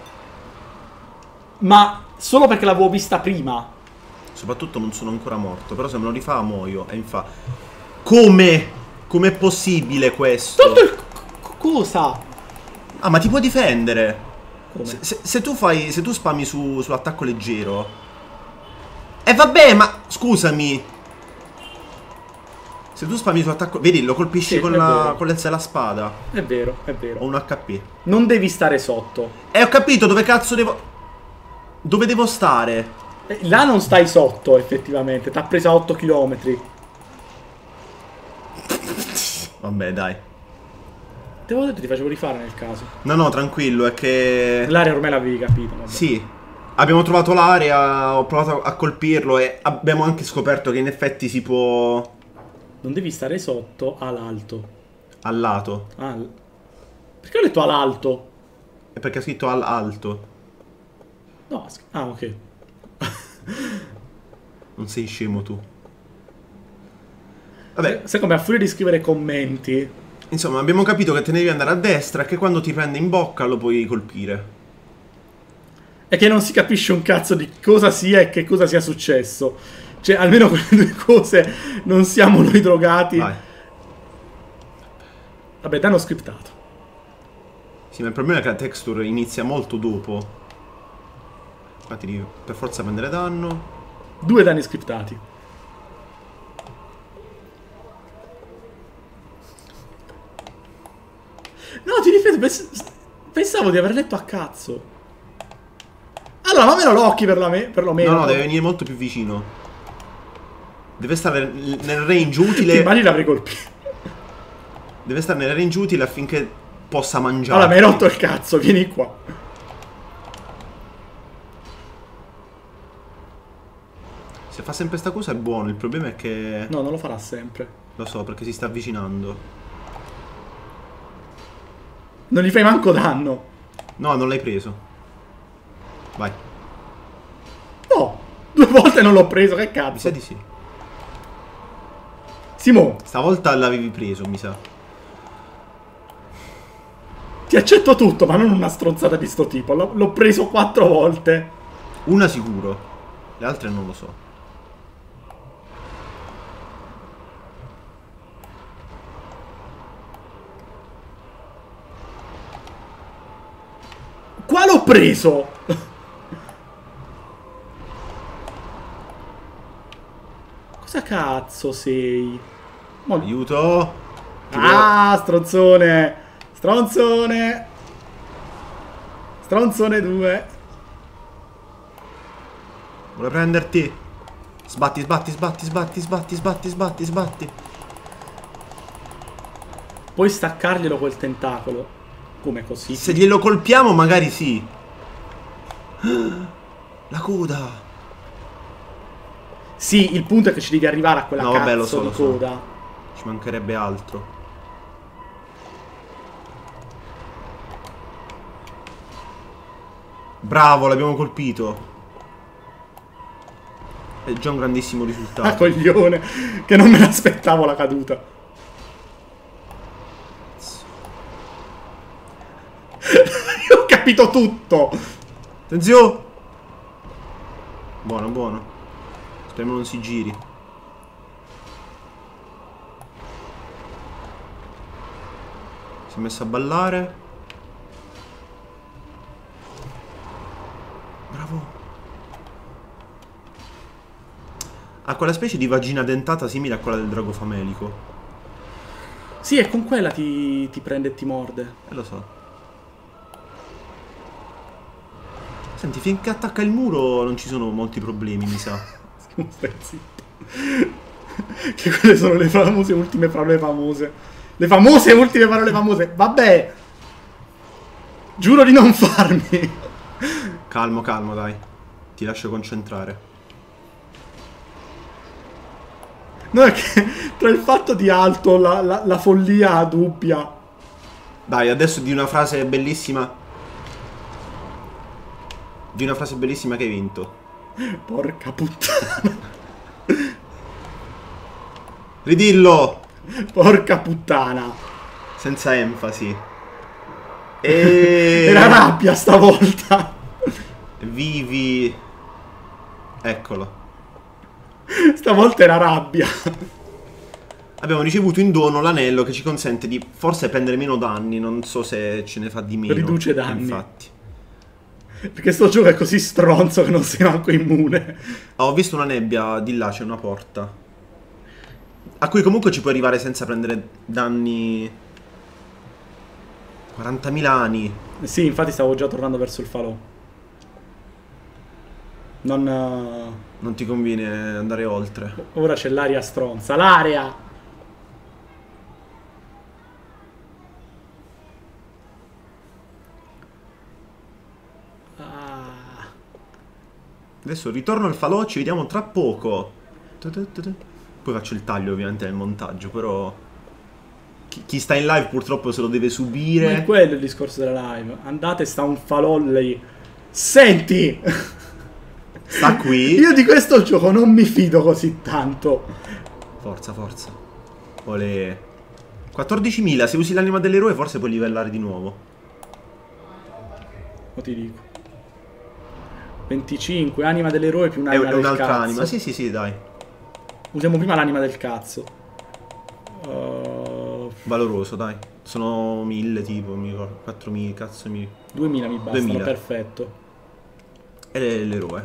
Ma solo perché l'avevo vista prima. Soprattutto non sono ancora morto. Però se me lo rifà muoio. E infatti. Come? Com'è possibile questo? Tutto il... Cosa? Ah, ma ti puoi difendere. Come? Se tu fai. Se tu spammi sull'attacco leggero. Vabbè, ma scusami. Se tu spammi sull'attacco. Vedi, lo colpisci Sì, con è vero. con l'elsa e la spada. È vero, è vero. Ho un HP. Non devi stare sotto. Ho capito dove cazzo devo. Dove devo stare? Là non stai sotto, effettivamente. T'ha presa a 8 km. Vabbè, dai. Te avevo detto ti facevo rifare nel caso. No, tranquillo, è che. L'area ormai l'avevi capito. Vabbè. Sì. Abbiamo trovato l'area, ho provato a colpirlo e abbiamo anche scoperto che in effetti si può. Non devi stare sotto all'alto. Al lato. Perché ho detto all'alto? È perché ha scritto al alto. No, ok. Non sei scemo tu. Vabbè, Sai come a furia di scrivere commenti? insomma, abbiamo capito che te ne devi andare a destra e che quando ti prende in bocca lo puoi colpire. E che non si capisce un cazzo di cosa sia e che cosa sia successo. Cioè, almeno quelle due cose non siamo noi drogati. Vai. Vabbè, danno scriptato. Sì, ma il problema è che la texture inizia molto dopo. Infatti devi per forza prendere danno. 2 danni scriptati. No, ti ripeto, pensavo di aver letto a cazzo. Allora, fammelo l'occhio perlomeno. No, deve venire molto più vicino. Deve stare nel range Ti utile. immagini l'avrei colpito. Deve stare nel range utile affinché possa mangiare. Allora, mi hai rotto il cazzo, vieni qua. Se fa sempre sta cosa è buono, il problema è che. No, non lo farà sempre. Lo so, perché si sta avvicinando. Non gli fai manco danno. No, non l'hai preso. Vai. No, 2 volte non l'ho preso, che Mi cazzo. sa di sì. Simo, Stavolta l'avevi preso, mi sa. ti accetto tutto, ma non una stronzata di sto tipo. L'ho preso 4 volte. Una sicuro. Le altre non lo so. Qua l'ho preso. Cosa cazzo sei? Aiuto. Ah, stronzone. Stronzone. Stronzone 2. Vuole prenderti. Sbatti, sbatti, sbatti, sbatti, sbatti, sbatti, sbatti, sbatti. Puoi staccarglielo quel tentacolo. Come così? Se glielo colpiamo magari sì. La coda. Sì, il punto è che ci devi arrivare a quella No, cazzo vabbè, lo so, di lo so. coda. Ci mancherebbe altro. Bravo, l'abbiamo colpito. È già un grandissimo Ah, risultato. coglione. Che non me l'aspettavo la caduta. Io ho capito tutto. Attenzione. Buono, buono. Speriamo non si giri. Si è messo a ballare. Bravo. Ha quella specie di vagina dentata simile a quella del drago famelico. Sì, e con quella ti prende e ti morde. Lo so. Senti, finché attacca il muro non ci sono molti problemi, mi sa. Stai zitto. Che quelle sono le famose ultime parole famose. Le famose ultime parole famose. Vabbè. Giuro di non farmi. Calmo, calmo, dai. Ti lascio concentrare. No, è che tra il fatto di alto, la follia dubbia. Dai, adesso di una frase bellissima. Di una frase bellissima che hai vinto. Porca puttana. Ridillo! Porca puttana. Senza enfasi. E... Era rabbia stavolta. Vivi. Eccolo. Stavolta era rabbia. Abbiamo ricevuto in dono l'anello che ci consente di forse prendere meno danni. Non so se ce ne fa di meno. Riduce danni. Infatti. Perché sto gioco è così stronzo che non sei manco immune. Ho visto una nebbia, di là c'è una porta. A cui comunque ci puoi arrivare senza prendere danni. 40.000 anni. Sì, infatti stavo già tornando verso il falò. Non ti conviene andare oltre. Ora c'è l'aria stronza. L'area! Adesso ritorno al falò, ci vediamo tra poco. Poi faccio il taglio ovviamente nel montaggio, però chi sta in live purtroppo se lo deve subire. Ma è quello il discorso della live. Andate, sta un falò lì. Senti! Sta qui. Io di questo gioco non mi fido così tanto. Forza, forza. Olè. 14.000, se usi l'anima dell'eroe forse puoi livellare di nuovo. Lo ti dico. 25, anima dell'eroe più un'anima del un'altra cazzo. anima, sì sì sì dai. Usiamo prima l'anima del cazzo. Valoroso dai. Sono 1000 tipo, mi ricordo. 4.000, cazzo mi... 2000 mi bastano, 2000. perfetto. E l'eroe.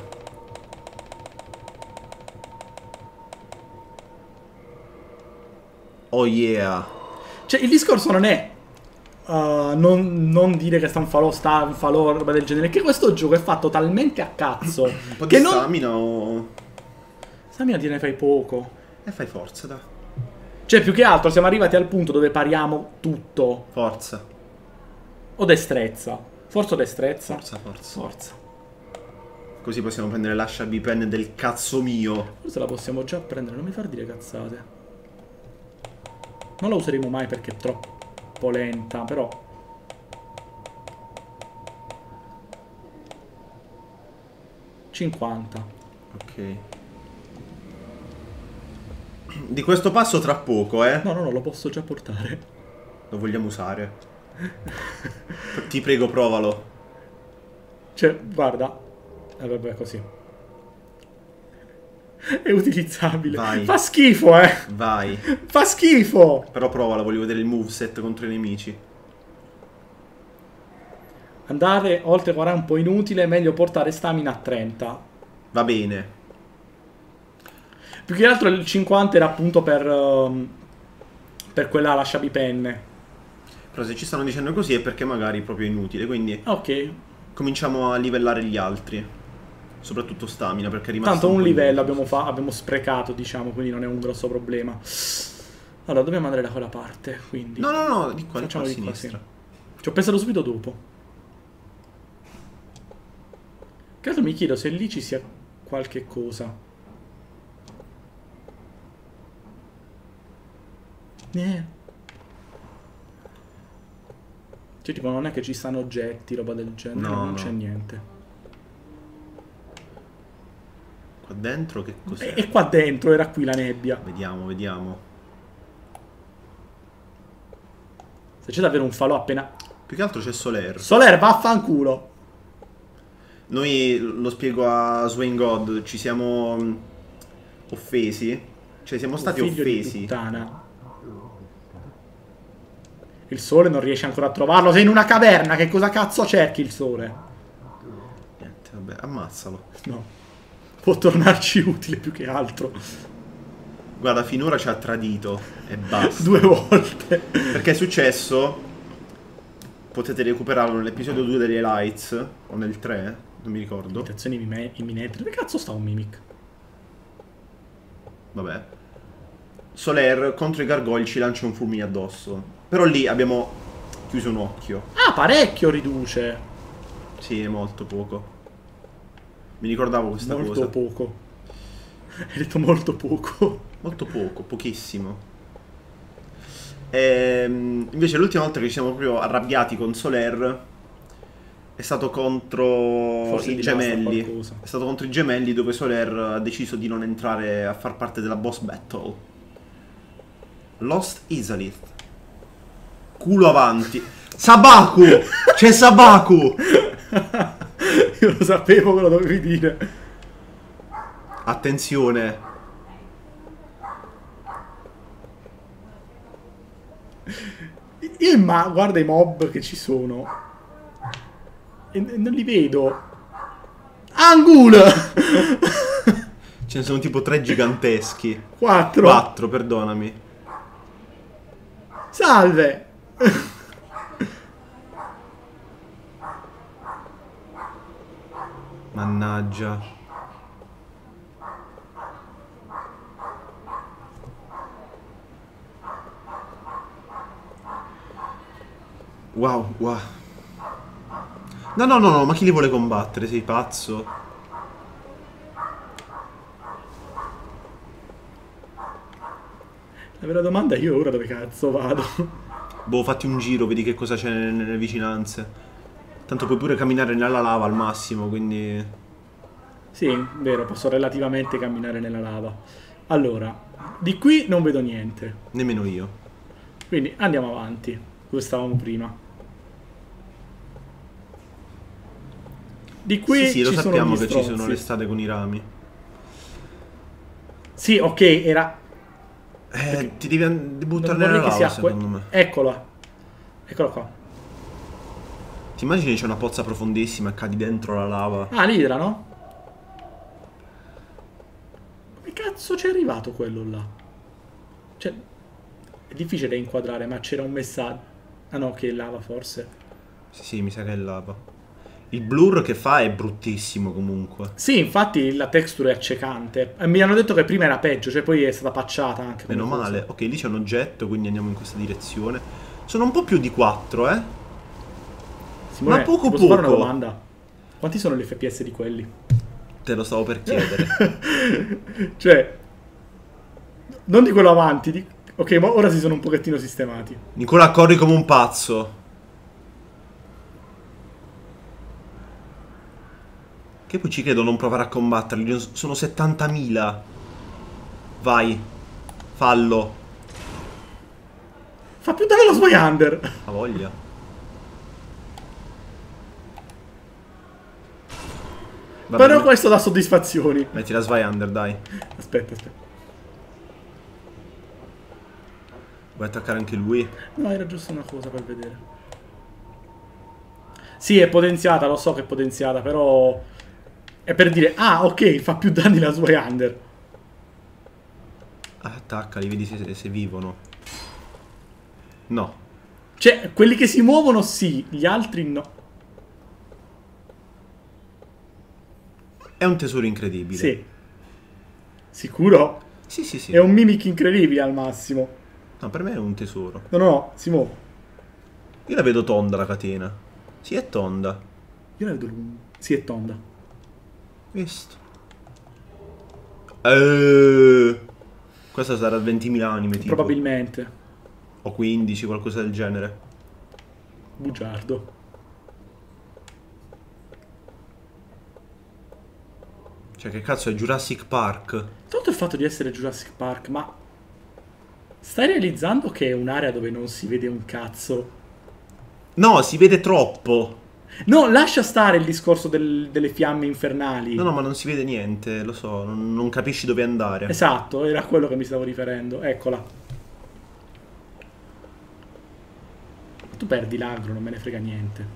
Oh yeah. Cioè il discorso non è non dire che sta un falò, roba del genere. Che questo gioco è fatto talmente a cazzo Un po' che di non... stamina o... Stamina te ne fai poco. E fai forza, dai. Cioè più che altro siamo arrivati al punto dove pariamo tutto. Forza. O destrezza. Forza o destrezza? Forza, forza. Forza. Così possiamo prendere l'ascia bipen del cazzo mio. Forse la possiamo già prendere, non mi far dire cazzate. Non la useremo mai perché è troppo lenta, però... $50. Ok. Di questo passo tra poco, eh. No, lo posso già portare. Lo vogliamo usare. Ti prego, provalo. Cioè, guarda. Vabbè, così. È utilizzabile. Vai. Fa schifo, Vai. Fa schifo. Però provala, voglio vedere il moveset contro i nemici. Andare oltre 40 è un po' inutile, meglio portare stamina a 30. Va bene. Più che altro il 50 era appunto per quella lasciabipenne. Però se ci stanno dicendo così è perché magari è proprio inutile, quindi Ok. cominciamo a livellare gli altri. Soprattutto stamina, perché è rimasto Tanto un po' livello inutile. abbiamo sprecato, diciamo, quindi non è un grosso problema. Allora, dobbiamo andare da quella parte, quindi... No, di qua, Facciamo a di qua, sinistra. sì. Ci ho pensato subito dopo. Che altro mi chiedo se lì ci sia qualche cosa. Cioè, tipo, non è che ci stanno oggetti, roba del genere. No, non no. c'è niente. Qua dentro che cos'è? E qua dentro era qui la nebbia. Vediamo, vediamo. Se c'è davvero un falò appena... Più che altro c'è Soler. Soler, vaffanculo! Noi, lo spiego a Swain God, ci siamo offesi. Cioè siamo stati Figlio di offesi. puttana. Il sole non riesce ancora a trovarlo. Sei in una caverna. Che cosa cazzo cerchi il sole? Niente, vabbè, ammazzalo. No. Può tornarci utile più che altro. Guarda, finora ci ha tradito e basta. 2 volte. Perché è successo? Potete recuperarlo nell'episodio 2 degli Lights o nel 3, non mi ricordo. Imitazioni imminenti. Dove cazzo sta un mimic? Vabbè. Soler contro i gargoyle ci lancia un fulmine addosso. Però lì abbiamo chiuso un occhio. Ah, parecchio riduce. Sì, è molto poco. Mi ricordavo questa Molto cosa. poco. Hai detto molto poco. Molto poco, pochissimo. Invece l'ultima volta che ci siamo proprio arrabbiati con Soler è stato contro Forse i di basta gemelli. qualcosa. È stato contro i gemelli dove Soler ha deciso di non entrare a far parte della boss battle. Lost Izalith. Culo avanti. Sabaku! C'è Sabaku! Io lo sapevo che lo dovevi dire. Attenzione. Guarda i mob che ci sono. E non li vedo. Angul! Ce ne sono tipo 3 giganteschi. 4. 4, perdonami. Salve! Mannaggia. Wow, wow. No, no, no, no, ma chi li vuole combattere? Sei pazzo? La vera domanda è io ora dove cazzo vado? Boh, fatti un giro, vedi che cosa c'è nelle vicinanze. Tanto puoi pure camminare nella lava al massimo, quindi... Sì, vero, posso relativamente camminare nella lava. Allora, di qui non vedo niente. Nemmeno io. Quindi andiamo avanti, dove stavamo prima. Di qui Sì, sì, lo ci sono sappiamo gli che ci sono strozzi. le strade con i rami. Sì, ok, era... Ti devi buttare non nella vorrei che lava, sia secondo me. Eccola. Eccola qua. Ti immagini c'è una pozza profondissima e cadi dentro la lava? Ah, l'idra, no? Come cazzo c'è arrivato quello là? Cioè, è difficile da inquadrare, ma c'era un messaggio. Ah no, che è lava forse. Sì, sì, mi sa che è lava. Il blur che fa è bruttissimo comunque. Sì, infatti la texture è accecante. Mi hanno detto che prima era peggio, cioè poi è stata patchata anche. come Meno cosa. male. Ok, lì c'è un oggetto, quindi andiamo in questa direzione. Sono un po' più di 4, eh? Simone, Ma poco ti posso fare una poco. domanda? Quanti sono gli FPS di quelli? Te lo stavo per chiedere. Cioè, non di quello avanti. Ok, ma ora si sono un pochettino sistemati. Nicola, corri come un pazzo. Che poi ci credo non provare a combatterli. Sono 70.000. Vai. Fallo. Fa più danno lo Swyander. Ha voglia. Vabbè, Però questo dà soddisfazioni. metti la Swyander, dai. Aspetta, aspetta. Vuoi attaccare anche lui? No, era giusto una cosa per vedere. Sì, è potenziata, lo so che è potenziata, però... È per dire, ah, ok, fa più danni la Swyander. Attaccali, vedi se vivono. No. Cioè, quelli che si muovono sì, gli altri no. È un tesoro incredibile. Sì. Sicuro? Sì, sì, sì. È un mimic incredibile al massimo. No, per me è un tesoro. No, no, no, si muove. Io la vedo tonda la catena. Sì, è tonda. Io la vedo lunga. Sì, è tonda. Visto. Questa sarà 20.000 anime, tipo. Probabilmente. O 15, qualcosa del genere. Bugiardo. Cioè, che cazzo è Jurassic Park? Tanto il fatto di essere Jurassic Park, ma... Stai realizzando che è un'area dove non si vede un cazzo? No, si vede troppo. No, lascia stare il discorso delle fiamme infernali. No, no, ma non si vede niente, lo so, non capisci dove andare. Esatto, era a quello che mi stavo riferendo. Eccola. Tu perdi l'agro, non me ne frega niente.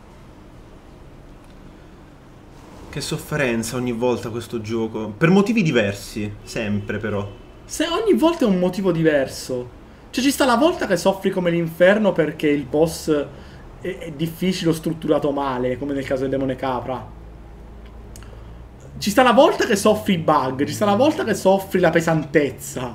Che sofferenza ogni volta questo gioco. Per motivi diversi, sempre però. Se ogni volta è un motivo diverso. Cioè ci sta la volta che soffri come l'inferno perché il boss è difficile o strutturato male, come nel caso del demone capra. Ci sta la volta che soffri i bug, ci sta la volta che soffri la pesantezza.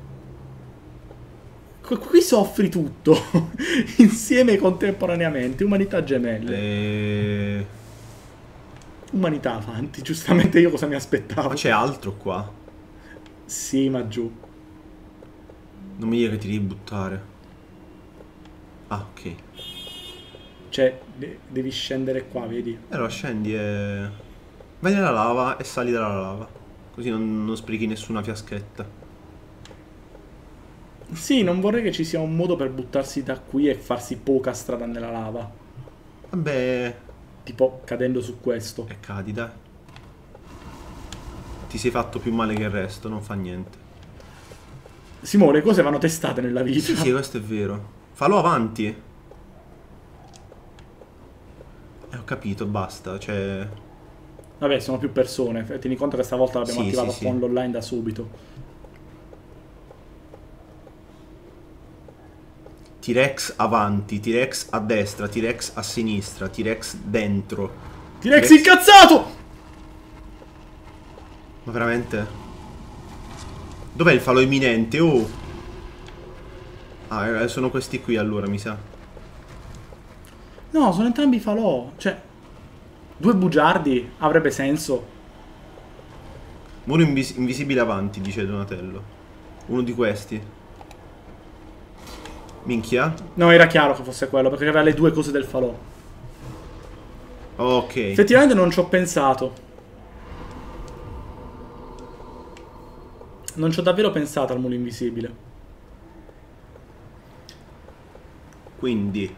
Qui soffri tutto, insieme contemporaneamente, umanità gemelle. Umanità avanti, giustamente io cosa mi aspettavo. Ma c'è altro qua? Sì, ma giù. Non mi dire che ti devi buttare. Ah, ok. Cioè, devi scendere qua, vedi? Allora scendi e... vai nella lava e sali dalla lava. Così non sprechi nessuna fiaschetta. Sì, non vorrei che ci sia un modo per buttarsi da qui e farsi poca strada nella lava. Vabbè... Tipo, cadendo su questo. e cadi, dai. Ti sei fatto più male che il resto, non fa niente. Simone, le cose vanno testate nella vita. Sì, sì, questo è vero. Fallo avanti. Ho capito, basta, cioè... Vabbè, sono più persone. Tieni conto che stavolta l'abbiamo Sì, attivato sì, con sì. l'online da subito. T-Rex avanti, T-Rex a destra, T-Rex a sinistra, T-Rex dentro. T-Rex incazzato! Ma veramente? Dov'è il falò imminente? Oh! Ah, sono questi qui allora, mi sa. No, sono entrambi falò. Cioè, due bugiardi avrebbe senso. Muro invisibile avanti, dice Donatello. Uno di questi. Minchia. No, era chiaro che fosse quello, perché aveva le due cose del falò. Ok. Effettivamente non ci ho pensato. Non ci ho davvero pensato al muro invisibile. Quindi...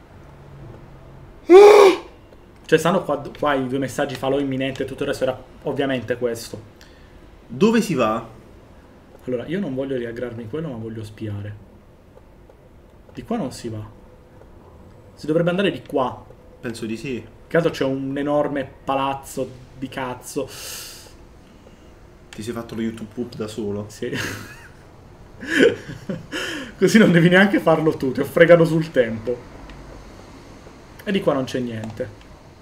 Cioè, stanno qua i due messaggi falò imminente e tutto il resto era ovviamente questo. dove si va? Allora, io non voglio riaggrarmi quello, ma voglio spiare. Di qua non si va. Si dovrebbe andare di qua. Penso di sì. Che altro c'è un enorme palazzo di cazzo. Ti sei fatto lo YouTube poop da solo. Sì. Così non devi neanche farlo tu, ti ho fregato sul tempo. E di qua non c'è niente.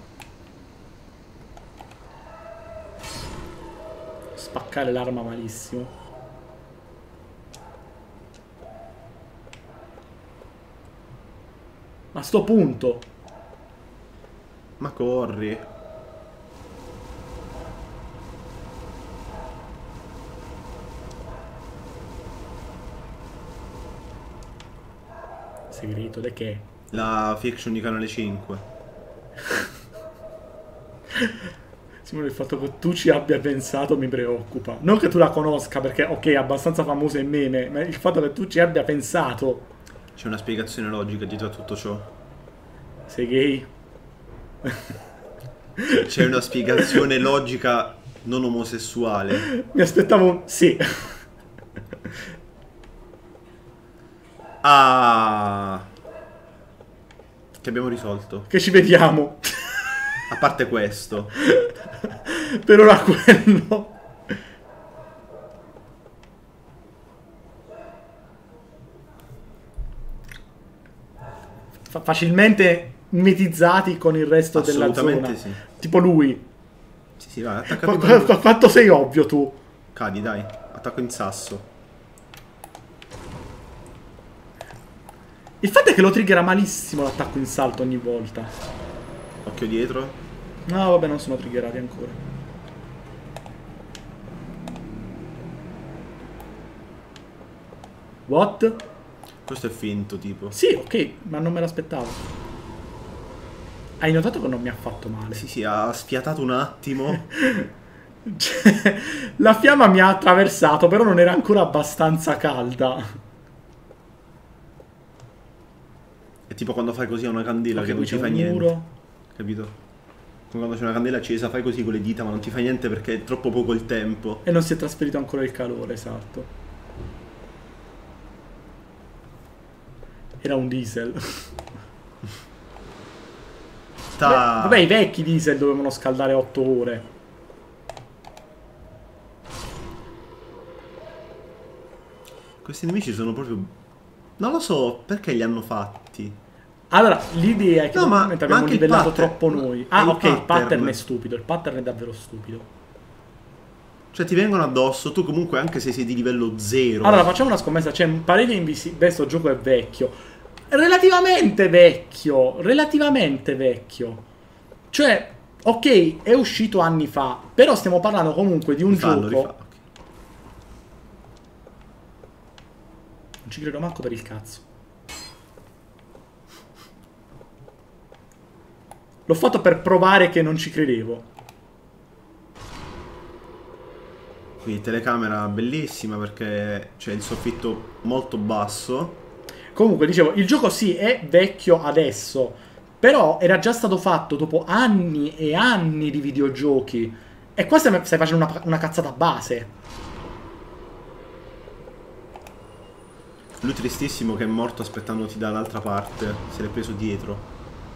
Spaccare l'arma malissimo. A sto punto. Ma corri. Segreto, de che? La fiction di Canale 5. Simone, il fatto che tu ci abbia pensato mi preoccupa. Non che tu la conosca, perché ok, è abbastanza famosa in meme, ma il fatto che tu ci abbia pensato. C'è una spiegazione logica dietro a tutto ciò. Sei gay? C'è una spiegazione logica non omosessuale. Mi aspettavo un sì. Ah, che abbiamo risolto. Che ci vediamo. A parte questo. Per ora quello. Facilmente mitizzati con il resto della zona. Assolutamente sì. Tipo lui. Sì, sì, vai, attacca. Quanto sei ovvio tu. Cadi, dai. Attacco in sasso. Il fatto è che lo triggera malissimo l'attacco in salto ogni volta. Occhio dietro. No, vabbè, non sono triggerati ancora. What? Questo è finto, tipo. Sì, ok, ma non me l'aspettavo. Hai notato che non mi ha fatto male? Sì, sì, ha sfiatato un attimo. Cioè, la fiamma mi ha attraversato, però non era ancora abbastanza calda. È tipo quando fai così a una candela Ok, che non qui ti c'è fa un niente. muro. Capito? Come quando c'è una candela accesa, fai così con le dita, ma non ti fa niente perché è troppo poco il tempo. E non si è trasferito ancora il calore, esatto. Era un diesel. Vabbè, i vecchi diesel dovevano scaldare 8 ore. Questi nemici sono proprio... non lo so, perché li hanno fatti? Allora, l'idea è che No, ma probabilmente abbiamo anche il livellato pattern. troppo noi. È Ah, il ok, il pattern pattern è stupido. Il pattern è davvero stupido. Cioè ti vengono addosso, tu comunque anche se sei di livello 0. Allora, facciamo una scommessa. C'è un parere invisibile. Sto gioco è vecchio. Relativamente vecchio. Relativamente vecchio. Cioè, ok, è uscito anni fa. Però stiamo parlando comunque di un gioco. Rifallo. Ok. Non ci credo manco per il cazzo. L'ho fatto per provare che non ci credevo. Qui telecamera bellissima perché c'è il soffitto molto basso. Comunque, dicevo, il gioco sì, è vecchio adesso, però era già stato fatto dopo anni e anni di videogiochi. E qua stai facendo una cazzata base. Lui tristissimo che è morto aspettandoti dall'altra parte. Se l'è preso dietro.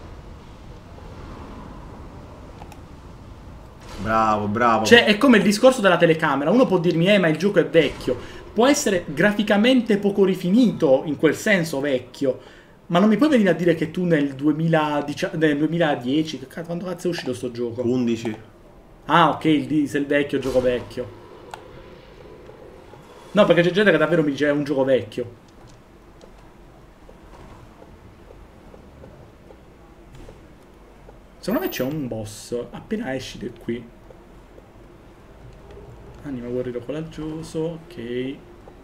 Bravo, bravo. Cioè, è come il discorso della telecamera. Uno può dirmi, ma il gioco è vecchio. Può essere graficamente poco rifinito, in quel senso vecchio. Ma non mi puoi venire a dire che tu nel 2010, quando cazzo è uscito sto gioco? 11. Ah, ok, il diesel vecchio, gioco vecchio. No, perché c'è gente che davvero mi dice è un gioco vecchio. Secondo me c'è un boss. Appena esci da qui. Anima guerriero coraggioso, ok.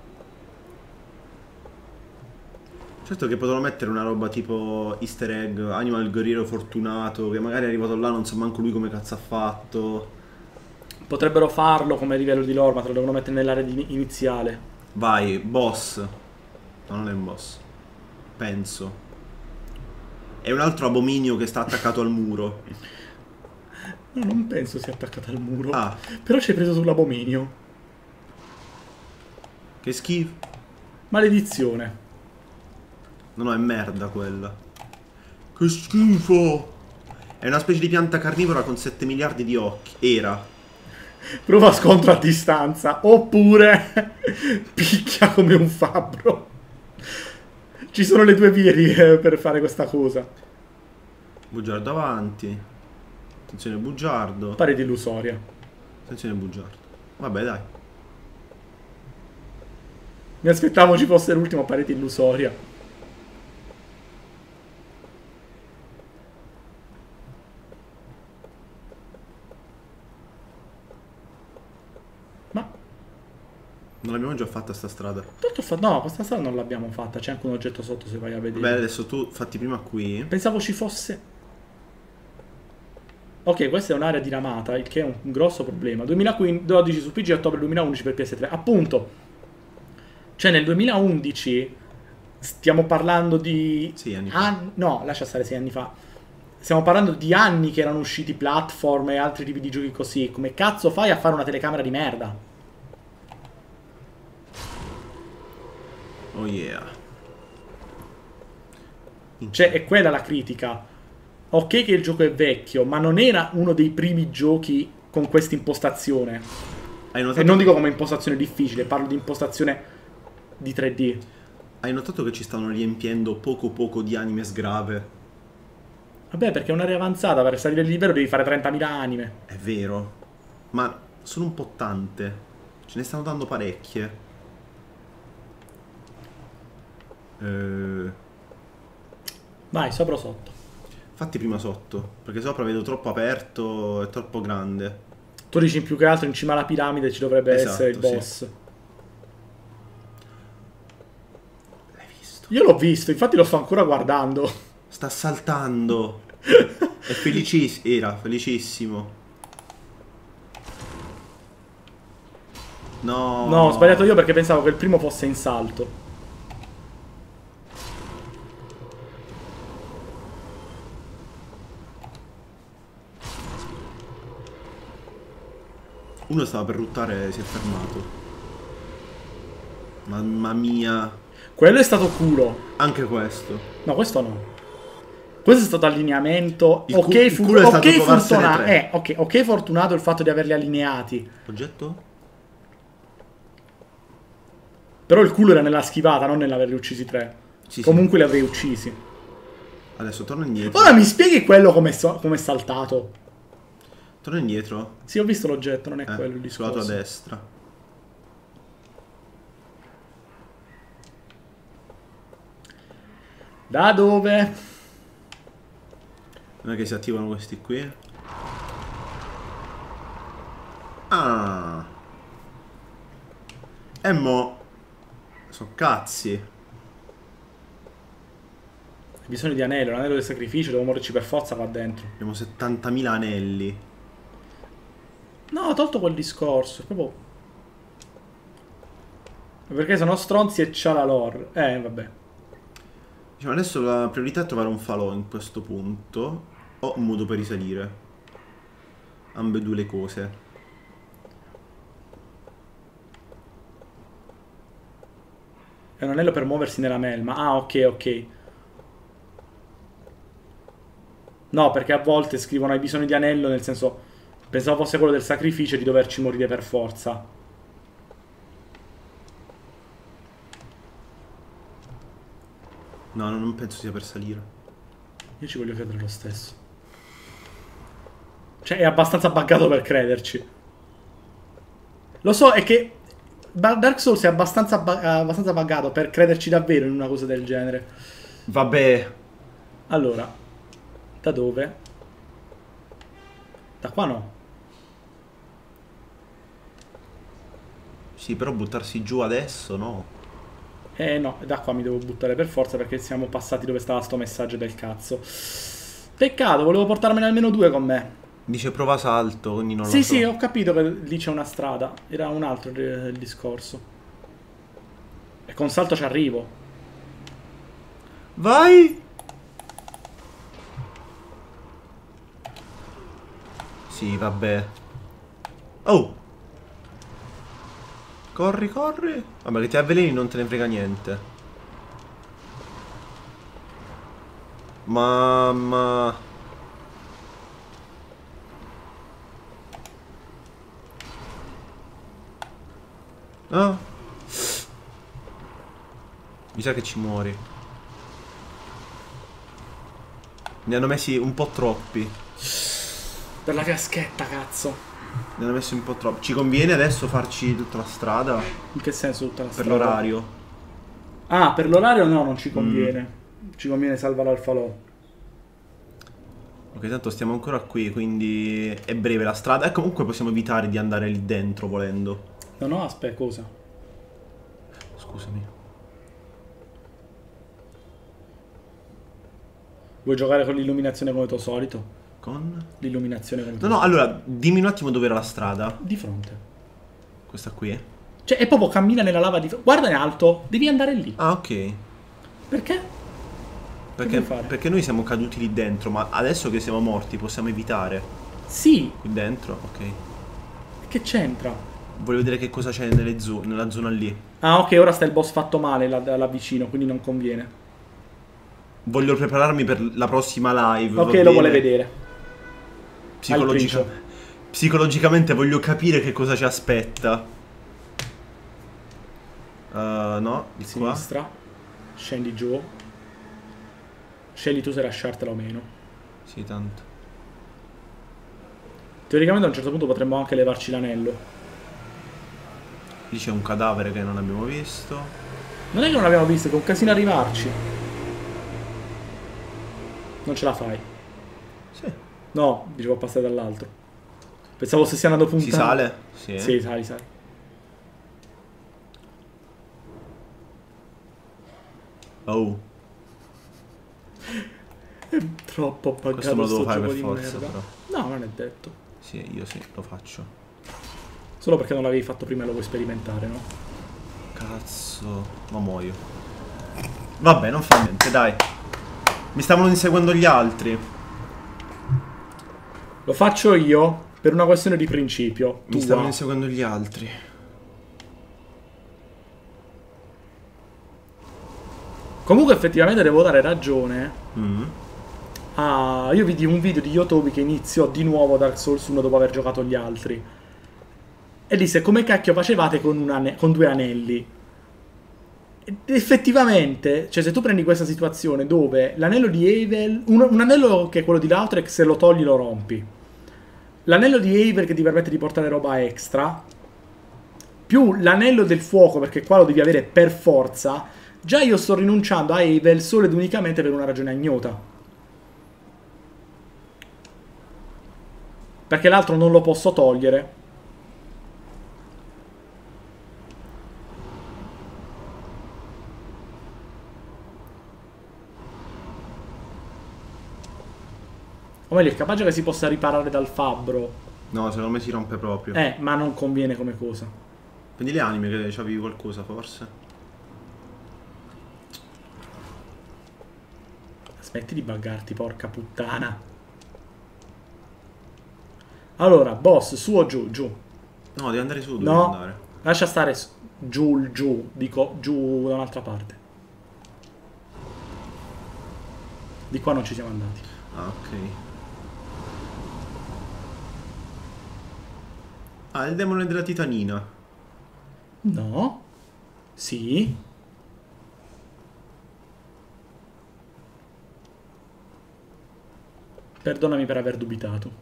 Certo che potevano mettere una roba tipo easter egg, anima il guerriero fortunato, che magari è arrivato là, non sa manco lui come cazzo ha fatto. Potrebbero farlo come livello di lore, ma te lo devono mettere nell'area iniziale. Vai, boss. No, non è un boss. Penso. È un altro abominio che sta attaccato al muro. No, non penso sia attaccata al muro. Ah, Però ci hai preso sull'abominio. che schifo. Maledizione. No, è merda quella. Che schifo. È una specie di pianta carnivora con 7 miliardi di occhi. Era. Prova scontro a distanza. Oppure picchia come un fabbro. Ci sono le due vie per fare questa cosa. Bugiardo avanti. Attenzione bugiardo. Parete illusoria. Attenzione bugiardo. Vabbè dai. Mi aspettavo ci fosse l'ultima parete illusoria. Ma Non l'abbiamo già fatta sta strada. no, questa strada non l'abbiamo fatta. C'è anche un oggetto sotto se vai a vedere. Vabbè adesso tu fatti prima qui. Pensavo ci fosse. Ok, questa è un'area diramata, il che è un grosso problema. 2012 su PC, ottobre 2011 per PS3. Appunto. Cioè nel 2011 stiamo parlando di 6 anni fa. no, lascia stare 6 anni fa. Stiamo parlando di anni che erano usciti platform e altri tipi di giochi così. Come cazzo fai a fare una telecamera di merda? Oh yeah. Cioè, è quella la critica. Ok che il gioco è vecchio, ma non era uno dei primi giochi con questa impostazione. Hai notato E non dico come impostazione difficile, parlo di impostazione di 3D. Hai notato che ci stanno riempiendo poco poco di anime sgrave? Vabbè, perché è un'area avanzata, per salire il livello devi fare 30.000 anime. È vero. Ma sono un po' tante. Ce ne stanno dando parecchie. Vai, sopra o sotto. Fatti prima sotto. Perché sopra vedo troppo aperto e troppo grande. Tu dici più che altro in cima alla piramide ci dovrebbe Esatto, essere il sì. boss. L'hai visto? Io l'ho visto, infatti lo sto ancora guardando. Sta saltando. È felicissimo. Era felicissimo. No. No, ho sbagliato io perché pensavo che il primo fosse in salto. Uno stava per ruttare e si è fermato. Mamma mia. Quello è stato culo. Anche questo. No, questo no. Questo è stato allineamento. Il Ok, culo è stato trovarsene fortunato. tre. Ok, fortunato il fatto di averli allineati. Oggetto? Però il culo era nella schivata, non nell'averli uccisi tre. Sì, Comunque li avrei uccisi. Adesso torna indietro. Ora mi spieghi quello come è saltato? Torna indietro. Sì, ho visto l'oggetto, non è quello il Sulla discorso. tua destra. Da dove? Non è che si attivano questi qui. Ah. E mo. So cazzi. Bisogno di anello, l'anello del sacrificio, devo morirci per forza qua dentro. Abbiamo 70.000 anelli. No, ho tolto quel discorso, proprio... Perché sono stronzi e c'ha la lore. Vabbè. Diciamo, adesso la priorità è trovare un falò in questo punto. O un modo per risalire. Ambedue le cose. È un anello per muoversi nella melma. Ah, ok, ok. No, perché a volte scrivono hai bisogno di anello, nel senso... Pensavo fosse quello del sacrificio e di doverci morire per forza. No, non penso sia per salire. Io ci voglio credere lo stesso. Cioè, è abbastanza buggato per crederci. Lo so, è che Dark Souls è abbastanza buggato per crederci davvero in una cosa del genere. Vabbè. Allora, da dove? Da qua no. Sì, però buttarsi giù adesso, no. No, da qua mi devo buttare per forza perché siamo passati dove stava sto messaggio del cazzo. Peccato, volevo portarmene almeno 2 con me. Dice prova salto, quindi non lo Sì, so. sì, ho capito che lì c'è una strada. Era un altro il discorso. E con salto ci arrivo. Vai! Sì, vabbè. Oh! Corri, corri! Vabbè, che ti avveleni non te ne frega niente. Mamma. Ah. Mi sa che ci muori. Ne hanno messi un po' troppi. Per la fiaschetta, cazzo. Ne hanno messi un po' troppi. Ci conviene adesso farci tutta la strada? In che senso tutta la Per strada? l'orario. Ah, per l'orario no, non ci conviene. Ci conviene salvare al falò. Ok, tanto stiamo ancora qui, quindi è breve la strada. E comunque possiamo evitare di andare lì dentro volendo. No, no, aspetta, cosa? Scusami. Vuoi giocare con l'illuminazione come tuo solito? Con? L'illuminazione come tuo No, no, solito. allora, dimmi un attimo dove era la strada. Di fronte. Questa qui? Cioè, è proprio cammina nella lava di... Guarda in alto, devi andare lì. Ah, ok. Perché? Perché, vuoi fare? perché noi siamo caduti lì dentro, ma adesso che siamo morti possiamo evitare. Sì, Qui dentro? Ok. che c'entra? Voglio vedere che cosa c'è nella zona lì. Ah, ok, ora sta il boss fatto male là vicino, quindi non conviene. Voglio prepararmi per la prossima live. va Ok, bene? lo vuole vedere. Psicologicamente voglio capire che cosa ci aspetta. No, di qua. Sinistra. Scendi giù. Scegli tu se lasciartela o meno. Sì, tanto. Teoricamente a un certo punto potremmo anche levarci l'anello. Lì c'è un cadavere che non abbiamo visto. Non è che non l'abbiamo visto, che è un casino arrivarci. Non ce la fai. Sì. No, dicevo passare dall'altro. Pensavo stessi andando puntando. Si sale? Sì. Sì, sali. Oh. È troppo pagato. Questo me lo devo sto fare gioco per di forza, merda. però. No, non è detto. Sì, io sì, lo faccio. Solo perché non l'avevi fatto prima e lo vuoi sperimentare, no? Cazzo. Ma muoio. Vabbè, non fa niente, dai. Mi stavano inseguendo gli altri. Lo faccio io per una questione di principio. Mi stavano inseguendo gli altri. Comunque effettivamente devo dare ragione. Mm. Io vidi un video di Yotobi che iniziò di nuovo Dark Souls 1 dopo aver giocato gli altri. E disse come cacchio facevate con 2 anelli. Ed effettivamente, cioè se tu prendi questa situazione dove l'anello di Eivil, un anello che è quello di Lautrec, se lo togli lo rompi. L'anello di Eivil che ti permette di portare roba extra, più l'anello del fuoco, perché qua lo devi avere per forza, già io sto rinunciando a Eivil solo ed unicamente per una ragione ignota. Perché l'altro non lo posso togliere. O meglio, è capace che si possa riparare dal fabbro. No, secondo me si rompe proprio. Ma non conviene come cosa. Prendi le anime che c'avevi qualcosa, forse. Smetti di buggarti, porca puttana. Allora, boss, su o giù? Giù. No, devi andare su, devi No, andare. lascia stare giù, giù. Dico giù da un'altra parte. Di qua non ci siamo andati. Ah, ok. Ah, il demone della titanina. No. Sì. Perdonami per aver dubitato.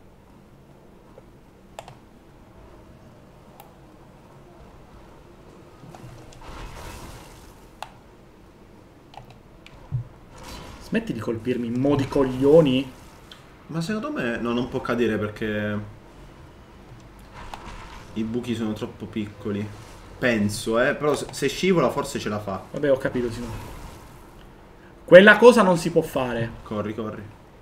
Smetti di colpirmi, mo di coglioni. Ma secondo me no, non può cadere perché i buchi sono troppo piccoli. Penso, però se scivola forse ce la fa. Vabbè, ho capito, Simone. Quella cosa non si può fare. Corri, corri.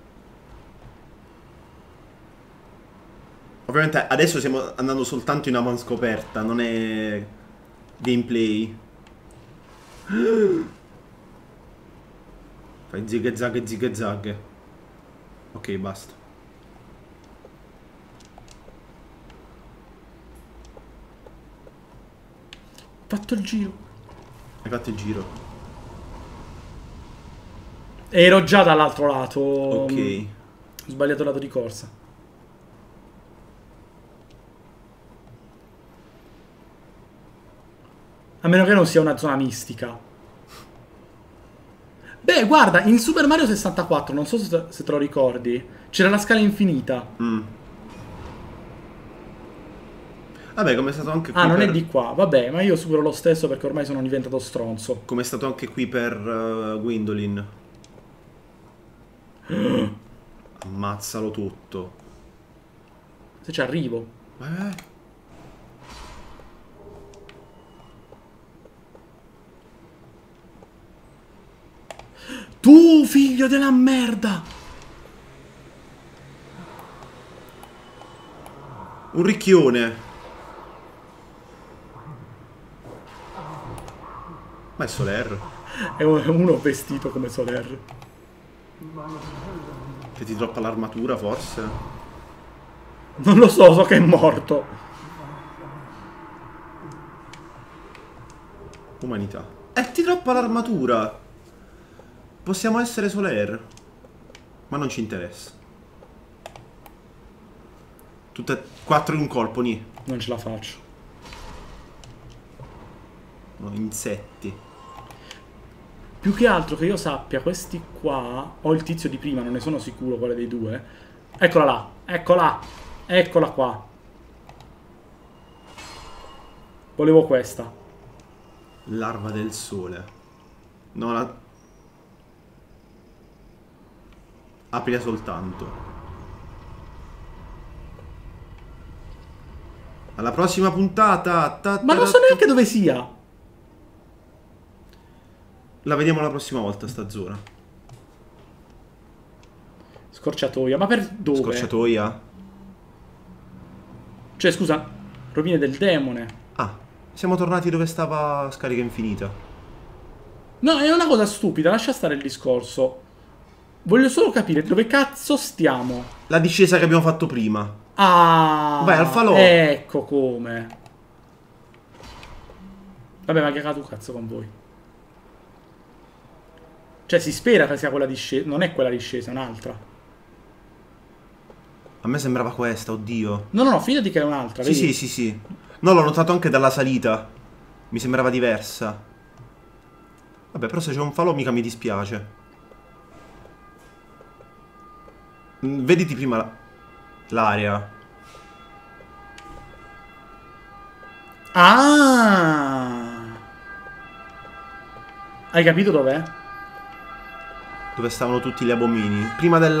Ovviamente adesso stiamo andando soltanto in avan scoperta, non è gameplay. Fai zig zag e zig zag. Ok, basta. Ho fatto il giro. Hai fatto il giro. Ero già dall'altro lato. Ok. Ho sbagliato il lato di corsa. A meno che non sia una zona mistica. Beh, guarda, in Super Mario 64, non so se te lo ricordi, c'era la scala infinita. Vabbè, come è stato anche qui Ah, non per... è di qua. Vabbè, ma io supero lo stesso perché ormai sono diventato stronzo. Come è stato anche qui per Gwendolyn. Ammazzalo tutto. Se ci arrivo. Tu, figlio della merda! Un ricchione. Ma è Soler. È uno vestito come Soler. Che ti droppa l'armatura, forse? Non lo so, so che è morto. Umanità. Ti droppa l'armatura. Possiamo essere Soler. Ma non ci interessa. Tutte e 4 in un colpo, ni. Non ce la faccio. No, insetti. Più che altro che io sappia, questi qua... Ho il tizio di prima, non ne sono sicuro quale dei due. Eccola là, eccola. Eccola qua. Volevo questa. Larva del sole. No, la... Aprila soltanto. Alla prossima puntata. Ma non so neanche dove sia. La vediamo la prossima volta sta zona. Scorciatoia, ma per dove? Scorciatoia? Cioè, scusa, rovine del demone. Ah, siamo tornati dove stava scarica infinita. No, è una cosa stupida, lascia stare il discorso. Voglio solo capire dove cazzo stiamo. La discesa che abbiamo fatto prima. Ah, vai al falò. Ecco come. Vabbè, ma che cazzo con voi. Cioè, si spera che sia quella discesa. Non è quella discesa, è un'altra. A me sembrava questa, oddio. No, no, no, fidati che è un'altra. Sì, vedi? sì, sì, sì. No, l'ho notato anche dalla salita. Mi sembrava diversa. Vabbè, però se c'è un falò mica mi dispiace. Vediti prima l'area. Ah! Hai capito dov'è? Dove stavano tutti gli abomini. Prima del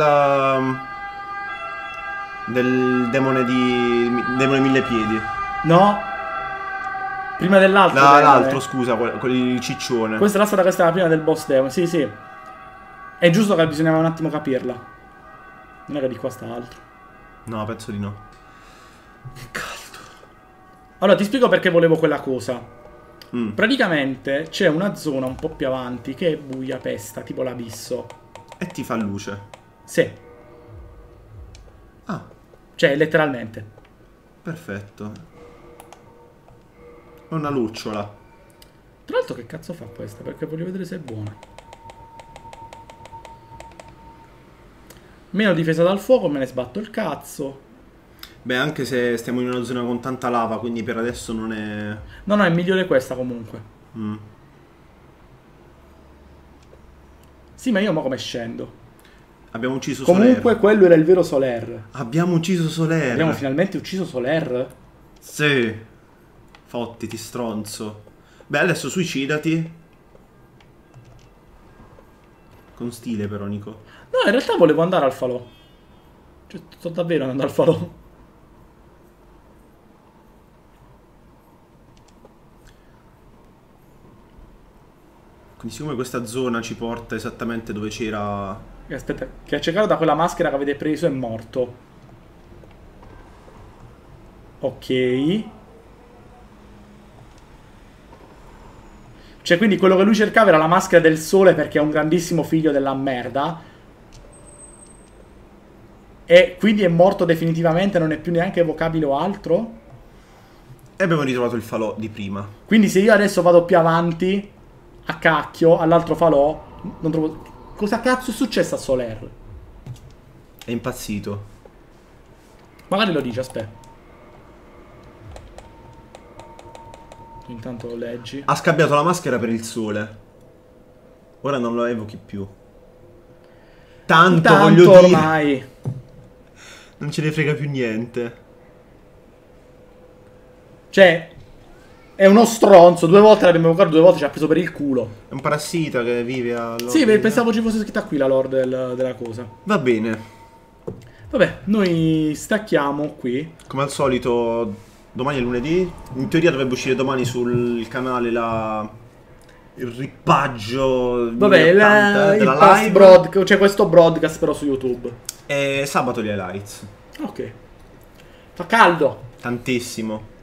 demone demone mille piedi. No. Prima dell'altro. No, l'altro, scusa, quelli ciccione. Questa è la strada che stava prima del boss demon. Sì, sì. È giusto che bisognava un attimo capirla. Non è che di qua sta altro. No, penso di no. Che caldo. Allora, ti spiego perché volevo quella cosa. Mm. Praticamente c'è una zona un po' più avanti che è buia pesta, tipo l'abisso. E ti fa luce. Sì. Ah, Cioè, letteralmente. perfetto. È una lucciola. Tra l'altro che cazzo fa questa? Perché voglio vedere se è buona. Meno difesa dal fuoco, me ne sbatto il cazzo. Beh, anche se stiamo in una zona con tanta lava, quindi per adesso non è... No, no, è migliore questa comunque. Mm. Sì, ma io mo come scendo? Abbiamo ucciso Comunque Soler. quello era il vero Soler. Abbiamo ucciso Soler. Abbiamo finalmente ucciso Soler? Sì. Fottiti, stronzo. Beh, adesso suicidati. Con stile, però, Nico. No, in realtà volevo andare al falò. Cioè, sto davvero andando al falò. Quindi siccome questa zona ci porta esattamente dove c'era... Aspetta, che accecato da quella maschera che avete preso è morto. Ok. Cioè, quindi quello che lui cercava era la maschera del sole perché è un grandissimo figlio della merda. E quindi è morto definitivamente, non è più neanche evocabile o altro. E abbiamo ritrovato il falò di prima. Quindi se io adesso vado più avanti, a cacchio, all'altro falò, non trovo... Cosa cazzo è successo a Soler? È impazzito. Magari lo dice, aspetta. Intanto lo leggi. Ha scambiato la maschera per il sole. Ora non lo evochi più. Tanto voglio dire. Ormai. Non ce ne frega più niente. Cioè, è uno stronzo. 2 volte l'abbiamo evocato, 2 volte ci ha preso per il culo. È un parassita che vive a... Sì, pensavo ci fosse scritta qui la lore della cosa. Va bene. Vabbè, noi stacchiamo qui. Come al solito, domani è lunedì. In teoria dovrebbe uscire domani sul canale il ripaggio Vabbè, 1080 il della past live. broadcast, cioè questo broadcast però su YouTube. E sabato gli highlights. Ok. Fa caldo. Tantissimo.